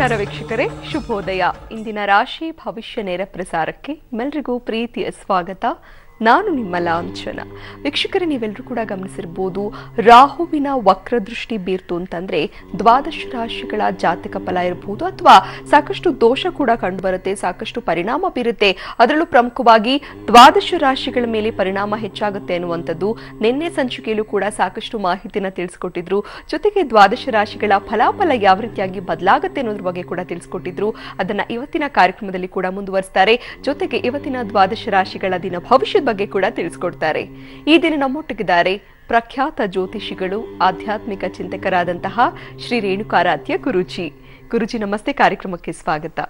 ನಮಸ್ಕಾರ ವೀಕ್ಷಕರೇ, ಶುಭೋದಯ. ಇಂದಿನ ರಾಶಿ ಭವಿಷ್ಯ ನೇರ ಪ್ರಸಾರಕ್ಕೆ ನಿಮ್ಮೆಲ್ಲರಿಗೂ ಪ್ರೀತಿಯ ಸ್ವಾಗತ. ನಾನು ನಿಮ್ಮ ಲಾಂಛನ. ವೀಕ್ಷಕರೇ, ನೀವೆಲ್ಲರೂ ಕೂಡ ಗಮನಿಸಿರ್ಬೋದು, ರಾಹುವಿನ ವಕ್ರದೃಷ್ಟಿ ಬೀರ್ತು ಅಂತಂದ್ರೆ ದ್ವಾದಶ ರಾಶಿಗಳ ಜಾತಕ ಫಲ ಇರಬಹುದು ಅಥವಾ ಸಾಕಷ್ಟು ದೋಷ ಕೂಡ ಕಂಡುಬರುತ್ತೆ, ಸಾಕಷ್ಟು ಪರಿಣಾಮ ಬೀರುತ್ತೆ. ಅದರಲ್ಲೂ ಪ್ರಮುಖವಾಗಿ ದ್ವಾದಶ ರಾಶಿಗಳ ಮೇಲೆ ಪರಿಣಾಮ ಹೆಚ್ಚಾಗುತ್ತೆ ಅನ್ನುವಂಥದ್ದು ನಿನ್ನೆ ಸಂಚಿಕೆಯಲ್ಲೂ ಕೂಡ ಸಾಕಷ್ಟು ಮಾಹಿತಿನ ತಿಳಿಸ್ಕೊಟ್ಟಿದ್ರು. ಜೊತೆಗೆ ದ್ವಾದಶ ರಾಶಿಗಳ ಫಲಾಫಲ ಯಾವ ರೀತಿಯಾಗಿ ಬದಲಾಗುತ್ತೆ ಅನ್ನೋದ್ರ ಬಗ್ಗೆ ಕೂಡ ತಿಳಿಸ್ಕೊಟ್ಟಿದ್ರು. ಅದನ್ನ ಇವತ್ತಿನ ಕಾರ್ಯಕ್ರಮದಲ್ಲಿ ಕೂಡ ಮುಂದುವರಿಸ್ತಾರೆ. ಜೊತೆಗೆ ಇವತ್ತಿನ ದ್ವಾದಶ ರಾಶಿಗಳ ದಿನ ಭವಿಷ್ಯದ ಬಗ್ಗೆ ಕೂಡ ತಿಳಿಸ್ಕೊಡ್ತಾರೆ. ಈ ದಿನ ನಮ್ಮೊಟ್ಟಿಗಿದ್ದಾರೆ ಪ್ರಖ್ಯಾತ ಜ್ಯೋತಿಷಿಗಳು, ಆಧ್ಯಾತ್ಮಿಕ ಚಿಂತಕರಾದಂತಹ ಶ್ರೀ ರೇಣುಕಾರಾಧ್ಯ ಗುರೂಜಿ. ಗುರೂಜಿ ನಮಸ್ತೆ, ಕಾರ್ಯಕ್ರಮಕ್ಕೆ ಸ್ವಾಗತ.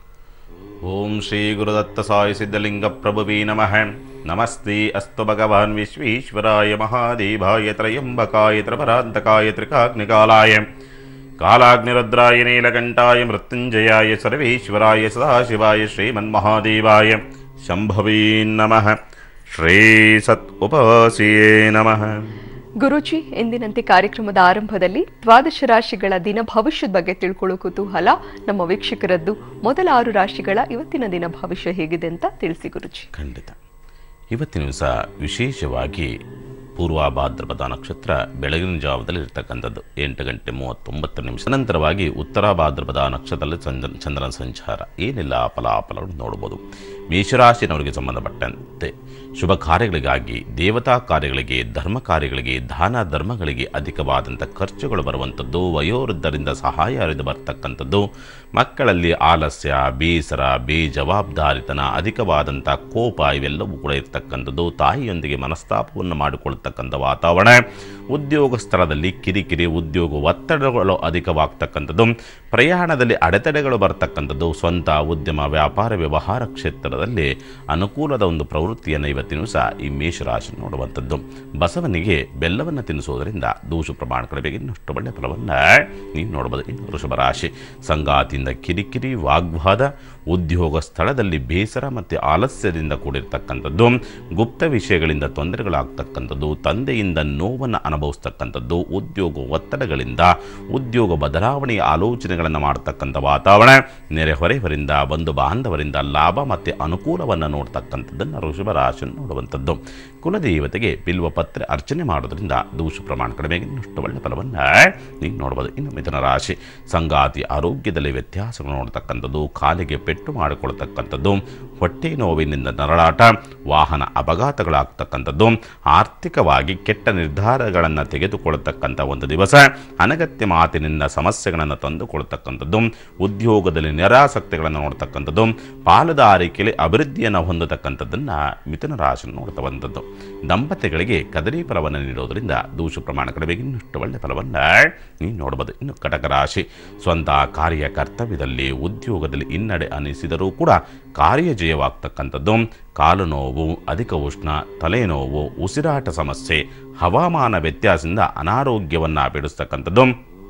ಓಂ ಶ್ರೀ ಗುರುದತ್ತ ಸಾಯಿ ಸಿದ್ಧಲಿಂಗ ಪ್ರಭುವೇ ನಮಃ. ನಮಸ್ತೆ ಅಸ್ತು ಭಗವಾನ್ ವಿಶ್ವೇಶ್ವರಾಯ ಮಹಾದೇವಾಯ ತ್ರಯಂಬಕಾಯ ತ್ರಪರಾಂತಕಾಯ ತ್ರಿಕಾಗ್ನಿಕಾಲಾಯ ಕಾಲಾಗ್ನಿರುದ್ರಾಯ ನೀಲಕಂಠಾಯ ಮೃತ್ಯುಂಜಯಾಯ ಸರ್ವೇಶ್ವರಾಯ ಸದಾಶಿವಾಯ ಶ್ರೀಮನ್ಮಹಾದೇವಾಯ ಶಂಭವೇ ನಮಃ. ಶ್ರೀ ಸತ್ ಉಪಾಸಿಯೇ ನಮಃ. ಗುರೂಜಿ, ಎಂದಿನಂತೆ ಕಾರ್ಯಕ್ರಮದ ಆರಂಭದಲ್ಲಿ ದ್ವಾದಶ ರಾಶಿಗಳ ದಿನ ಭವಿಷ್ಯದ ಬಗ್ಗೆ ತಿಳ್ಕೊಳ್ಳೋ ಕುತೂಹಲ ನಮ್ಮ ವೀಕ್ಷಕರದ್ದು. ಮೊದಲ 6 ರಾಶಿಗಳ ಇವತ್ತಿನ ದಿನ ಭವಿಷ್ಯ ಹೇಗಿದೆ ಅಂತ ತಿಳಿಸಿ ಗುರೂಜಿ. ಖಂಡಿತ. ಇವತ್ತಿನ ದಿವಸ ವಿಶೇಷವಾಗಿ ಪೂರ್ವ ಭಾದ್ರಪದ ನಕ್ಷತ್ರ ಬೆಳಗಿನ ಜಾವದಲ್ಲಿ ಇರ್ತಕ್ಕಂಥದ್ದು 8 ಗಂಟೆ 39 ನಿಮಿಷ. ನಂತರವಾಗಿ ಉತ್ತರ ಭಾದ್ರಪದ ನಕ್ಷತ್ರದಲ್ಲಿ ಚಂದ್ರನ ಸಂಚಾರ. ಏನೆಲ್ಲ ಫಲಾಫಲವನ್ನು ನೋಡಬಹುದು. ಮೇಷರಾಶಿನವರಿಗೆ ಸಂಬಂಧಪಟ್ಟಂತೆ ಶುಭ ಕಾರ್ಯಗಳಿಗಾಗಿ, ದೇವತಾ ಕಾರ್ಯಗಳಿಗೆ, ಧರ್ಮ ಕಾರ್ಯಗಳಿಗೆ, ದಾನ ಧರ್ಮಗಳಿಗೆ ಅಧಿಕವಾದಂಥ ಖರ್ಚುಗಳು ಬರುವಂಥದ್ದು, ವಯೋವೃದ್ಧರಿಂದ ಸಹಾಯ ಹರಿದು ಬರ್ತಕ್ಕಂಥದ್ದು, ಮಕ್ಕಳಲ್ಲಿ ಆಲಸ್ಯ, ಬೇಸರ, ಬೇಜವಾಬ್ದಾರಿತನ, ಅಧಿಕವಾದಂಥ ಕೋಪ ಇವೆಲ್ಲವೂ ಕೂಡ ಇರ್ತಕ್ಕಂಥದ್ದು, ತಾಯಿಯೊಂದಿಗೆ ಮನಸ್ತಾಪವನ್ನು ಮಾಡಿಕೊಳ್ಳತಕ್ಕಂಥ ವಾತಾವರಣ, ಉದ್ಯೋಗ ಸ್ಥಳದಲ್ಲಿ ಕಿರಿಕಿರಿ, ಉದ್ಯೋಗ ಒತ್ತಡಗಳು ಅಧಿಕವಾಗ್ತಕ್ಕಂಥದ್ದು, ಪ್ರಯಾಣದಲ್ಲಿ ಅಡೆತಡೆಗಳು ಬರ್ತಕ್ಕಂಥದ್ದು, ಸ್ವಂತ ಉದ್ಯಮ, ವ್ಯಾಪಾರ, ವ್ಯವಹಾರ ಕ್ಷೇತ್ರದಲ್ಲಿ ಅನುಕೂಲದ ಒಂದು ಪ್ರವೃತ್ತಿಯನ್ನು ಇವತ್ತಿನ ದಿವಸ ಈ ಮೇಷರಾಶಿ ನೋಡುವಂಥದ್ದು. ಬಸವನಿಗೆ ಬೆಲ್ಲವನ್ನು ತಿನ್ನಿಸೋದರಿಂದ ದೋಷ ಪ್ರಮಾಣಗಳ ಬಗ್ಗೆ ಇನ್ನಷ್ಟು ಒಳ್ಳೆಯ ಫಲವನ್ನು ನೀವು ನೋಡಬಹುದು. ಇನ್ನು ವೃಷಭ ರಾಶಿ, ಸಂಗಾತಿಯಿಂದ ಕಿರಿಕಿರಿ, ವಾಗ್ವಾದ, ಉದ್ಯೋಗ ಸ್ಥಳದಲ್ಲಿ ಬೇಸರ ಮತ್ತು ಆಲಸ್ಯದಿಂದ ಕೂಡಿರ್ತಕ್ಕಂಥದ್ದು, ಗುಪ್ತ ವಿಷಯಗಳಿಂದ ತೊಂದರೆಗಳಾಗ್ತಕ್ಕಂಥದ್ದು, ತಂದೆಯಿಂದ ನೋವನ್ನು ಅನುಭವಿಸ್ತಕ್ಕಂಥದ್ದು, ಉದ್ಯೋಗ ಒತ್ತಡಗಳಿಂದ ಉದ್ಯೋಗ ಬದಲಾವಣೆಯ ಆಲೋಚನೆಗಳನ್ನು ಮಾಡ್ತಕ್ಕಂಥ ವಾತಾವರಣ, ನೆರೆಹೊರೆಯವರಿಂದ ಬಂಧು ಬಾಂಧವರಿಂದ ಲಾಭ ಮತ್ತು ಅನುಕೂಲವನ್ನು ನೋಡ್ತಕ್ಕಂಥದ್ದನ್ನು ವೃಷಭ ರಾಶಿ ನೋಡುವಂಥದ್ದು. ಕುಲದೇವತೆಗೆ ಬಿಲ್ವ ಪತ್ರೆ ಅರ್ಚನೆ ಮಾಡೋದ್ರಿಂದ ದೋಷ ಪ್ರಮಾಣ ಕಡಿಮೆಗೆ ಇನ್ನಷ್ಟು ಒಳ್ಳೆ ಫಲವನ್ನು ನೀವು ನೋಡಬಹುದು. ಇನ್ನು ಮಿಥುನ ರಾಶಿ, ಸಂಗಾತಿ ಆರೋಗ್ಯದಲ್ಲಿ ವ್ಯತ್ಯಾಸಗಳು ನೋಡ್ತಕ್ಕಂಥದ್ದು, ಕಾಲಿಗೆ ಪೆಟ್ಟು ಮಾಡಿಕೊಳ್ತಕ್ಕಂಥದ್ದು, ಹೊಟ್ಟೆ ನೋವಿನಿಂದ ನರಳಾಟ, ವಾಹನ ಅಪಘಾತಗಳಾಗ್ತಕ್ಕಂಥದ್ದು, ಆರ್ಥಿಕವಾಗಿ ಕೆಟ್ಟ ನಿರ್ಧಾರಗಳನ್ನು ತೆಗೆದುಕೊಳ್ಳತಕ್ಕಂಥ ಒಂದು ದಿವಸ, ಅನಗತ್ಯ ಮಾತಿನಿಂದ ಸಮಸ್ಯೆಗಳನ್ನು ತಂದುಕೊಳ್ತಕ್ಕಂಥದ್ದು, ಉದ್ಯೋಗದಲ್ಲಿ ನಿರಾಸಕ್ತಿಗಳನ್ನು ನೋಡ್ತಕ್ಕಂಥದ್ದು, ಪಾಲುದಾರಿಕೆಯಲ್ಲಿ ಅಭಿವೃದ್ಧಿಯನ್ನು ಹೊಂದತಕ್ಕಂಥದ್ದನ್ನು ಮಿಥುನ ರಾಶಿ ನೋಡ್ತಕ್ಕಂಥದ್ದು. ದಂಪತಿಗಳಿಗೆ ಕದರಿ ಫಲವನ್ನು ನೀಡೋದರಿಂದ ದೋಷ ಪ್ರಮಾಣ ಕಡಿಮೆಗೆ ಇನ್ನಷ್ಟು ಒಳ್ಳೆ ಫಲವನ್ನು ನೀವು ನೋಡಬಹುದು. ಇನ್ನು ಕಟಕ ರಾಶಿ, ಸ್ವಂತ ಕಾರ್ಯ ಕರ್ತವ್ಯದಲ್ಲಿ ಉದ್ಯೋಗದಲ್ಲಿ ಹಿನ್ನಡೆ ಅನಿಸಿದರೂ ಕೂಡ ಕಾರ್ಯಜಯವಾಗ್ತಕ್ಕಂಥದ್ದು, ಕಾಲು ನೋವು, ಅಧಿಕ ಉಷ್ಣ, ತಲೆನೋವು, ಉಸಿರಾಟ ಸಮಸ್ಯೆ, ಹವಾಮಾನ ವ್ಯತ್ಯಾಸದಿಂದ ಅನಾರೋಗ್ಯವನ್ನು ಬಿಡಿಸ್ತಕ್ಕಂಥದ್ದು,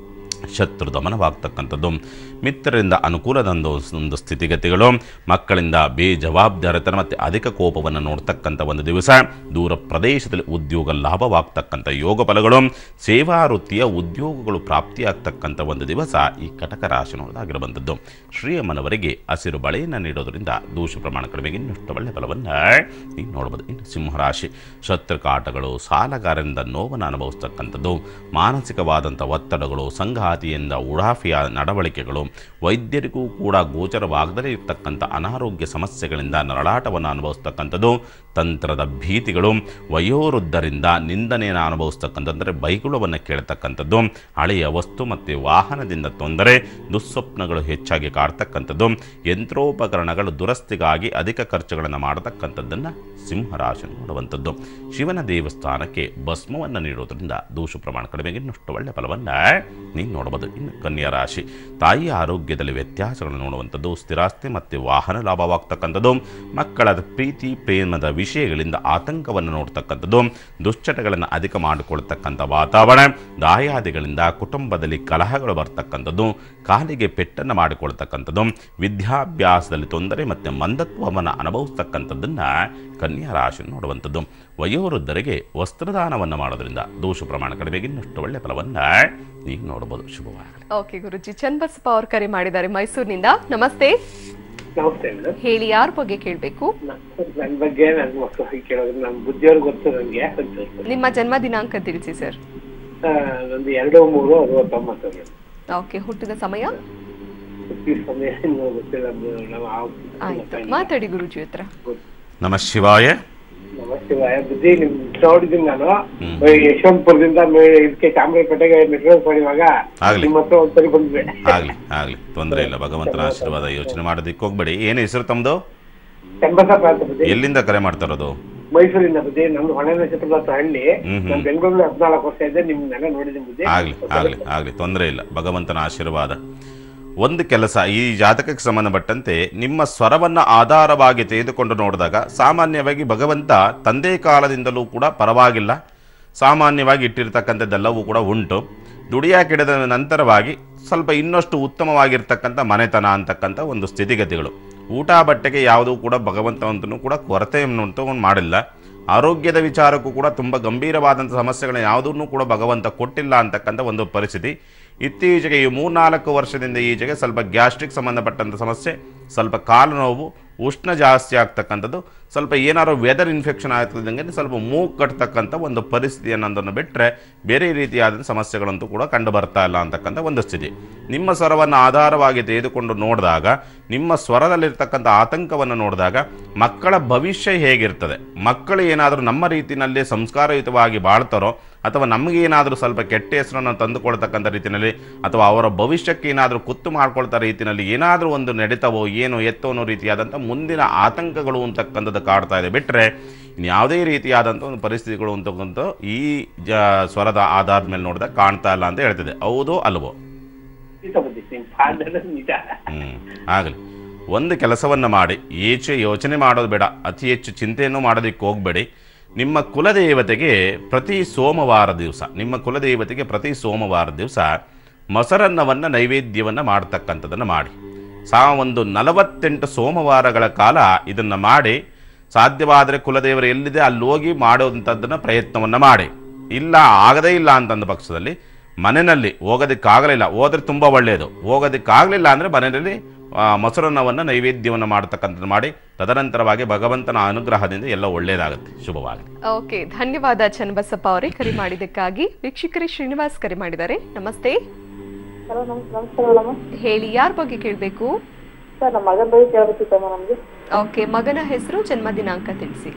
ಶತ್ರು ದಮನವಾಗ್ತಕ್ಕಂಥದ್ದು, ಮಿತ್ರರಿಂದ ಅನುಕೂಲದ ಒಂದು ಸ್ಥಿತಿಗತಿಗಳು, ಮಕ್ಕಳಿಂದ ಬೇಜವಾಬ್ದಾರಿತನ ಮತ್ತು ಅಧಿಕ ಕೋಪವನ್ನು ನೋಡ್ತಕ್ಕಂಥ ಒಂದು ದಿವಸ, ದೂರ ಪ್ರದೇಶದಲ್ಲಿ ಉದ್ಯೋಗ ಲಾಭವಾಗ್ತಕ್ಕಂಥ ಯೋಗ ಫಲಗಳು, ಸೇವಾ ವೃತ್ತಿಯ ಉದ್ಯೋಗಗಳು ಪ್ರಾಪ್ತಿಯಾಗ್ತಕ್ಕಂಥ ಒಂದು ದಿವಸ ಈ ಕಟಕ ರಾಶಿ ನೋಡೋದಾಗಿರುವಂಥದ್ದು. ಶ್ರೀಯಮ್ಮನವರಿಗೆ ಹಸಿರು ಬಳೆಯನ್ನು ನೀಡೋದರಿಂದ ದೋಷ ಪ್ರಮಾಣ ಕಡಿಮೆಗೆ ಇನ್ನಷ್ಟು ಒಳ್ಳೆಯ ಫಲವನ್ನು ನೀವು ನೋಡಬಹುದು. ಇನ್ನು ಸಿಂಹರಾಶಿ, ಶತ್ರುಕಾಟಗಳು, ಸಾಲಗಾರರಿಂದ ನೋವನ್ನು ಅನುಭವಿಸ್ತಕ್ಕಂಥದ್ದು, ಮಾನಸಿಕವಾದಂಥ ಒತ್ತಡಗಳು, ಸಂಗಾತಿಯಿಂದ ಉಡಾಫಿಯ ನಡವಳಿಕೆಗಳು, ವೈದ್ಯರಿಗೂ ಕೂಡ ಗೋಚರವಾಗದೇ ಇರತಕ್ಕಂಥ ಅನಾರೋಗ್ಯ ಸಮಸ್ಯೆಗಳಿಂದ ನರಳಾಟವನ್ನು ಅನುಭವಿಸ್ತಕ್ಕಂಥದ್ದು, ತಂತ್ರದ ಭೀತಿಗಳು, ವಯೋವೃದ್ಧರಿಂದ ನಿಂದನೆಯನ್ನು ಅನುಭವಿಸ್ತಕ್ಕಂಥದ್ದರೆ ಬೈಗುಳವನ್ನು ಕೇಳ್ತಕ್ಕಂಥದ್ದು, ಹಳೆಯ ವಸ್ತು ಮತ್ತು ವಾಹನದಿಂದ ತೊಂದರೆ, ದುಸ್ವಪ್ನಗಳು ಹೆಚ್ಚಾಗಿ ಕಾಡ್ತಕ್ಕಂಥದ್ದು, ಯಂತ್ರೋಪಕರಣಗಳು ದುರಸ್ತಿಗಾಗಿ ಅಧಿಕ ಖರ್ಚುಗಳನ್ನು ಮಾಡತಕ್ಕಂಥದ್ದನ್ನು ಸಿಂಹರಾಶಿ ನೋಡುವಂಥದ್ದು. ಶಿವನ ದೇವಸ್ಥಾನಕ್ಕೆ ಭಸ್ಮವನ್ನು ನೀಡೋದ್ರಿಂದ ದೋಷ ಪ್ರಮಾಣ ಕಡಿಮೆಗೆ ಇನ್ನಷ್ಟು ಒಳ್ಳೆಯ ಫಲವನ್ನು ನೀವು ನೋಡಬಹುದು. ಇನ್ನು ಕನ್ಯಾ ರಾಶಿ, ತಾಯಿಯ ಆರೋಗ್ಯದಲ್ಲಿ ವ್ಯತ್ಯಾಸಗಳನ್ನು ನೋಡುವಂಥದ್ದು, ಸ್ಥಿರಾಸ್ತಿ ಮತ್ತು ವಾಹನ ಲಾಭವಾಗ್ತಕ್ಕಂಥದ್ದು, ಮಕ್ಕಳ ಪ್ರೀತಿ ಪ್ರೇಮದ ವಿಷಯಗಳಿಂದ ಆತಂಕವನ್ನು ನೋಡ್ತಕ್ಕಂಥದ್ದು, ದುಶ್ಚಟಗಳನ್ನು ಅಧಿಕ ಮಾಡಿಕೊಳ್ತಕ್ಕಂಥ ವಾತಾವರಣ, ದಾಯಾದಿಗಳಿಂದ ಕುಟುಂಬದಲ್ಲಿ ಕಲಹಗಳು ಬರ್ತಕ್ಕಂಥದ್ದು, ಕಾಲಿಗೆ ಪೆಟ್ಟನ್ನು ಮಾಡಿಕೊಳ್ತಕ್ಕಂಥದ್ದು, ವಿದ್ಯಾಭ್ಯಾಸದಲ್ಲಿ ತೊಂದರೆ ಮತ್ತು ಮಂದತ್ವವನ್ನು ಅನುಭವಿಸ್ತಕ್ಕಂಥದ್ದನ್ನು ಕನ್ಯಾ ರಾಶಿ ನೋಡುವಂಥದ್ದು. ವಯೋವೃದ್ಧರಿಗೆ ವಸ್ತ್ರದಾನವನ್ನು ಮಾಡೋದ್ರಿಂದ ದೋಷ ಪ್ರಮಾಣ ಕಡಿಮೆಗೆ ಇನ್ನಷ್ಟು ಒಳ್ಳೆಯ ಫಲವನ್ನು ನೀವು ನೋಡಬಹುದು. ಶುಭವಾಗಲಿ. ಓಕೆ ಗುರುಜಿ, ಚನ್ನಬಸಪ್ಪ ಅವರು ಕರೆ ಮಾಡಿದ್ದಾರೆ ಮೈಸೂರಿನಿಂದ. ನಮಸ್ತೆ. ನಮಸ್ತೆ. ಹೇಳಿ, ಯಾರ ಬಗ್ಗೆ ಕೇಳಬೇಕು? ನನ್ನ ಬಗ್ಗೆ ನನ್ನ ಮಕ್ಕಳು ಕೇಳೋದು, ನನ್ನ ಬುದ್ಧಿಯವ್ರಿಗೆ ಗೊತ್ತು ನನಗೆ. ನಿಮ್ಮ ಜನ್ಮ ದಿನಾಂಕ ತಿಳಿಸಿ ಸರ್. ನಂದು 2/3/69. ಓಕೆ, ಹುಟ್ಟಿದ ಸಮಯ? ಸಮಯ ಗೊತ್ತಿಲ್ಲ. ಆಯ್ತು, ಮಾತಾಡಿ ಗುರುಜಿ ಹತ್ರ. ನಮಃ ಶಿವಾಯ. ನಮಸ್ತೆ ಬುದ್ಧಿ. ನಿಮ್ ನೋಡಿದ್ದೀನಿ ನಾನು ಯಶವಂತಪುರದಿಂದ ಇದಕ್ಕೆ ಚಾಮರಾಜಪೇಟೆಗೆ ನೆಟ್ವರ್ಕ್ ಮಾಡುವಾಗ ನಿಮ್ಮ ಹತ್ರ ಒಂದ್ಸರಿ ಬಂದ್ವಿ. ಆಗ್ಲಿ ತೊಂದರೆ ಇಲ್ಲ, ಭಗವಂತನ ಆಶೀರ್ವಾದ. ಯೋಚನೆ ಮಾಡೋದಿಕ್ಕೆ ಹೋಗ್ಬೇಡಿ. ಏನು ಹೆಸರು ತಮ್ಮದು? ಚನ್ನಬಸಪ್ಪ ಅಂತ ಬುದ್ಧಿ. ಎಲ್ಲಿಂದ ಕರೆ ಮಾಡ್ತಾ ಇರೋದು? ಮೈಸೂರಿಂದ ಬುದ್ಧಿ. ನಮ್ದು ಹೊಳೆ ನಕ್ಷತ್ರದ ಹಳ್ಳಿ. ನಾನು ಬೆಂಗಳೂರಲ್ಲಿ 14 ವರ್ಷ ಇದ್ದೆ. ನಿಮ್ನೆಲ್ಲ ನೋಡಿದ್ದೀನಿ ಬುದ್ಧಿ. ಆಗ್ಲಿ ತೊಂದರೆ ಇಲ್ಲ, ಭಗವಂತನ ಆಶೀರ್ವಾದ. ಒಂದು ಕೆಲಸ, ಈ ಜಾತಕಕ್ಕೆ ಸಂಬಂಧಪಟ್ಟಂತೆ ನಿಮ್ಮ ಸ್ವರವನ್ನು ಆಧಾರವಾಗಿ ತೆಗೆದುಕೊಂಡು ನೋಡಿದಾಗ ಸಾಮಾನ್ಯವಾಗಿ ಭಗವಂತ ತಂದೆ ಕಾಲದಿಂದಲೂ ಕೂಡ ಪರವಾಗಿಲ್ಲ, ಸಾಮಾನ್ಯವಾಗಿ ಇಟ್ಟಿರ್ತಕ್ಕಂಥದ್ದೆಲ್ಲವೂ ಕೂಡ ಉಂಟು. ದುಡಿಯಾಕಿಡದ ನಂತರವಾಗಿ ಸ್ವಲ್ಪ ಇನ್ನಷ್ಟು ಉತ್ತಮವಾಗಿರ್ತಕ್ಕಂಥ ಮನೆತನ ಅಂತಕ್ಕಂಥ ಒಂದು ಸ್ಥಿತಿಗತಿಗಳು. ಊಟ ಬಟ್ಟೆಗೆ ಯಾವುದೂ ಕೂಡ ಭಗವಂತವಂತನೂ ಕೂಡ ಕೊರತೆಯನ್ನು ಮಾಡಿಲ್ಲ. ಆರೋಗ್ಯದ ವಿಚಾರಕ್ಕೂ ಕೂಡ ತುಂಬ ಗಂಭೀರವಾದಂಥ ಸಮಸ್ಯೆಗಳನ್ನ ಯಾವುದನ್ನೂ ಕೂಡ ಭಗವಂತ ಕೊಟ್ಟಿಲ್ಲ ಅಂತಕ್ಕಂಥ ಒಂದು ಪರಿಸ್ಥಿತಿ. ಇತ್ತೀಚೆಗೆ ಈ 3-4 ವರ್ಷದಿಂದ ಈಚೆಗೆ ಸ್ವಲ್ಪ ಗ್ಯಾಸ್ಟ್ರಿಕ್ ಸಂಬಂಧಪಟ್ಟಂಥ ಸಮಸ್ಯೆ, ಸ್ವಲ್ಪ ಕಾಲು ನೋವು, ಉಷ್ಣ ಜಾಸ್ತಿ ಆಗ್ತಕ್ಕಂಥದ್ದು, ಸ್ವಲ್ಪ ಏನಾದ್ರು ವೆದರ್ ಇನ್ಫೆಕ್ಷನ್ ಆಗ್ತದಂಗೆ ಸ್ವಲ್ಪ ಮೂಗು ಕಟ್ತಕ್ಕಂಥ ಒಂದು ಪರಿಸ್ಥಿತಿ ಅನ್ನೋದನ್ನು ಬಿಟ್ಟರೆ ಬೇರೆ ರೀತಿಯಾದ ಸಮಸ್ಯೆಗಳಂತೂ ಕೂಡ ಕಂಡು ಬರ್ತಾ ಇಲ್ಲ ಅಂತಕ್ಕಂಥ ಒಂದು ಸ್ಥಿತಿ. ನಿಮ್ಮ ಸ್ವರವನ್ನು ಆಧಾರವಾಗಿ ತೆಗೆದುಕೊಂಡು ನೋಡಿದಾಗ, ನಿಮ್ಮ ಸ್ವರದಲ್ಲಿರ್ತಕ್ಕಂಥ ಆತಂಕವನ್ನು ನೋಡಿದಾಗ ಮಕ್ಕಳ ಭವಿಷ್ಯ ಹೇಗಿರ್ತದೆ, ಮಕ್ಕಳು ಏನಾದರೂ ನಮ್ಮ ರೀತಿಯಲ್ಲಿ ಸಂಸ್ಕಾರಯುತವಾಗಿ ಬಾಳ್ತಾರೋ ಅಥವಾ ನಮಗೇನಾದರೂ ಸ್ವಲ್ಪ ಕೆಟ್ಟ ಹೆಸರನ್ನು ತಂದುಕೊಳ್ತಕ್ಕಂಥ ರೀತಿಯಲ್ಲಿ ಅಥವಾ ಅವರ ಭವಿಷ್ಯಕ್ಕೆ ಏನಾದರೂ ಕುತ್ತು ಮಾಡ್ಕೊಳ್ತಾ ರೀತಿಯಲ್ಲಿ ಏನಾದರೂ ಒಂದು ನಡೀತಾವೋ ಏನೋ ಎತ್ತೋ ಅನ್ನೋ ರೀತಿಯಾದಂಥ ಮುಂದಿನ ಆತಂಕಗಳು ಅಂತಕ್ಕಂಥದ್ದು ಕಾಡ್ತಾ ಇದೆ. ಬಿಟ್ಟರೆ ಇನ್ಯಾವುದೇ ರೀತಿಯಾದಂಥ ಒಂದು ಪರಿಸ್ಥಿತಿಗಳು ಅಂತಕ್ಕಂಥ ಈ ಸ್ವರದ ಆಧಾರದ ಮೇಲೆ ನೋಡಿದಾಗ ಕಾಣ್ತಾ ಇಲ್ಲ ಅಂತ ಹೇಳ್ತಿದೆ. ಹೌದೋ ಅಲ್ವೋ? ಆಗಲಿ, ಒಂದು ಕೆಲಸವನ್ನು ಮಾಡಿ, ಯೋಚನೆ ಮಾಡೋದು ಬೇಡ, ಅತಿ ಹೆಚ್ಚು ಚಿಂತೆಯನ್ನು ಮಾಡೋದಕ್ಕೆ ಹೋಗಬೇಡಿ. ನಿಮ್ಮ ಕುಲದೇವತೆಗೆ ಪ್ರತಿ ಸೋಮವಾರ ದಿವಸ ಮೊಸರನ್ನವನ್ನು ನೈವೇದ್ಯವನ್ನು ಮಾಡ್ತಕ್ಕಂಥದ್ದನ್ನು ಮಾಡಿ. ಒಂದು 48 ಸೋಮವಾರಗಳ ಕಾಲ ಇದನ್ನು ಮಾಡಿ, ಸಾಧ್ಯವಾದರೆ ಕುಲದೇವರು ಎಲ್ಲಿದೆ ಅಲ್ಲಿ ಹೋಗಿ ಮಾಡುವಂಥದ್ದನ್ನು ಪ್ರಯತ್ನವನ್ನು ಮಾಡಿ. ಇಲ್ಲ ಆಗದೇ ಇಲ್ಲ ಅಂತಂದ ಪಕ್ಷದಲ್ಲಿ ಮನೆಯಲ್ಲಿ ಹೋಗೋದಕ್ಕಾಗಲಿಲ್ಲ, ಹೋದರೆ ತುಂಬ ಒಳ್ಳೆಯದು. ಹೋಗೋದಕ್ಕಾಗಲಿಲ್ಲ ಅಂದರೆ ಮನೆಯಲ್ಲಿ ಮೊಸರನ್ನವನ್ನು ನೈವೇದ್ಯವನ್ನು ಮಾಡತಕ್ಕಂಥದ್ದು ಮಾಡಿ, ತದನಂತರವಾಗಿ ಭಗವಂತನ ಅನುಗ್ರಹದಿಂದ ಎಲ್ಲ ಒಳ್ಳೆಯದಾಗುತ್ತೆ. ಶುಭವಾಗಲಿ. ಓಕೆ, ಧನ್ಯವಾದ ಚನ್ನಬಸಪ್ಪ ಅವರೇ ಕರೆ ಮಾಡಿದ್ದಕ್ಕಾಗಿ. ವೀಕ್ಷಕರೇ, ಶ್ರೀನಿವಾಸ್ ಕರೆ ಮಾಡಿದ್ದಾರೆ. ನಮಸ್ತೆ. ಹೇಳಿ, ಯಾರ ಬಗ್ಗೆ ಕೇಳಬೇಕು? ಓಕೆ, ಮಗನ ಹೆಸರು, ಜನ್ಮ ದಿನಾಂಕ ತಿಳಿಸಿ.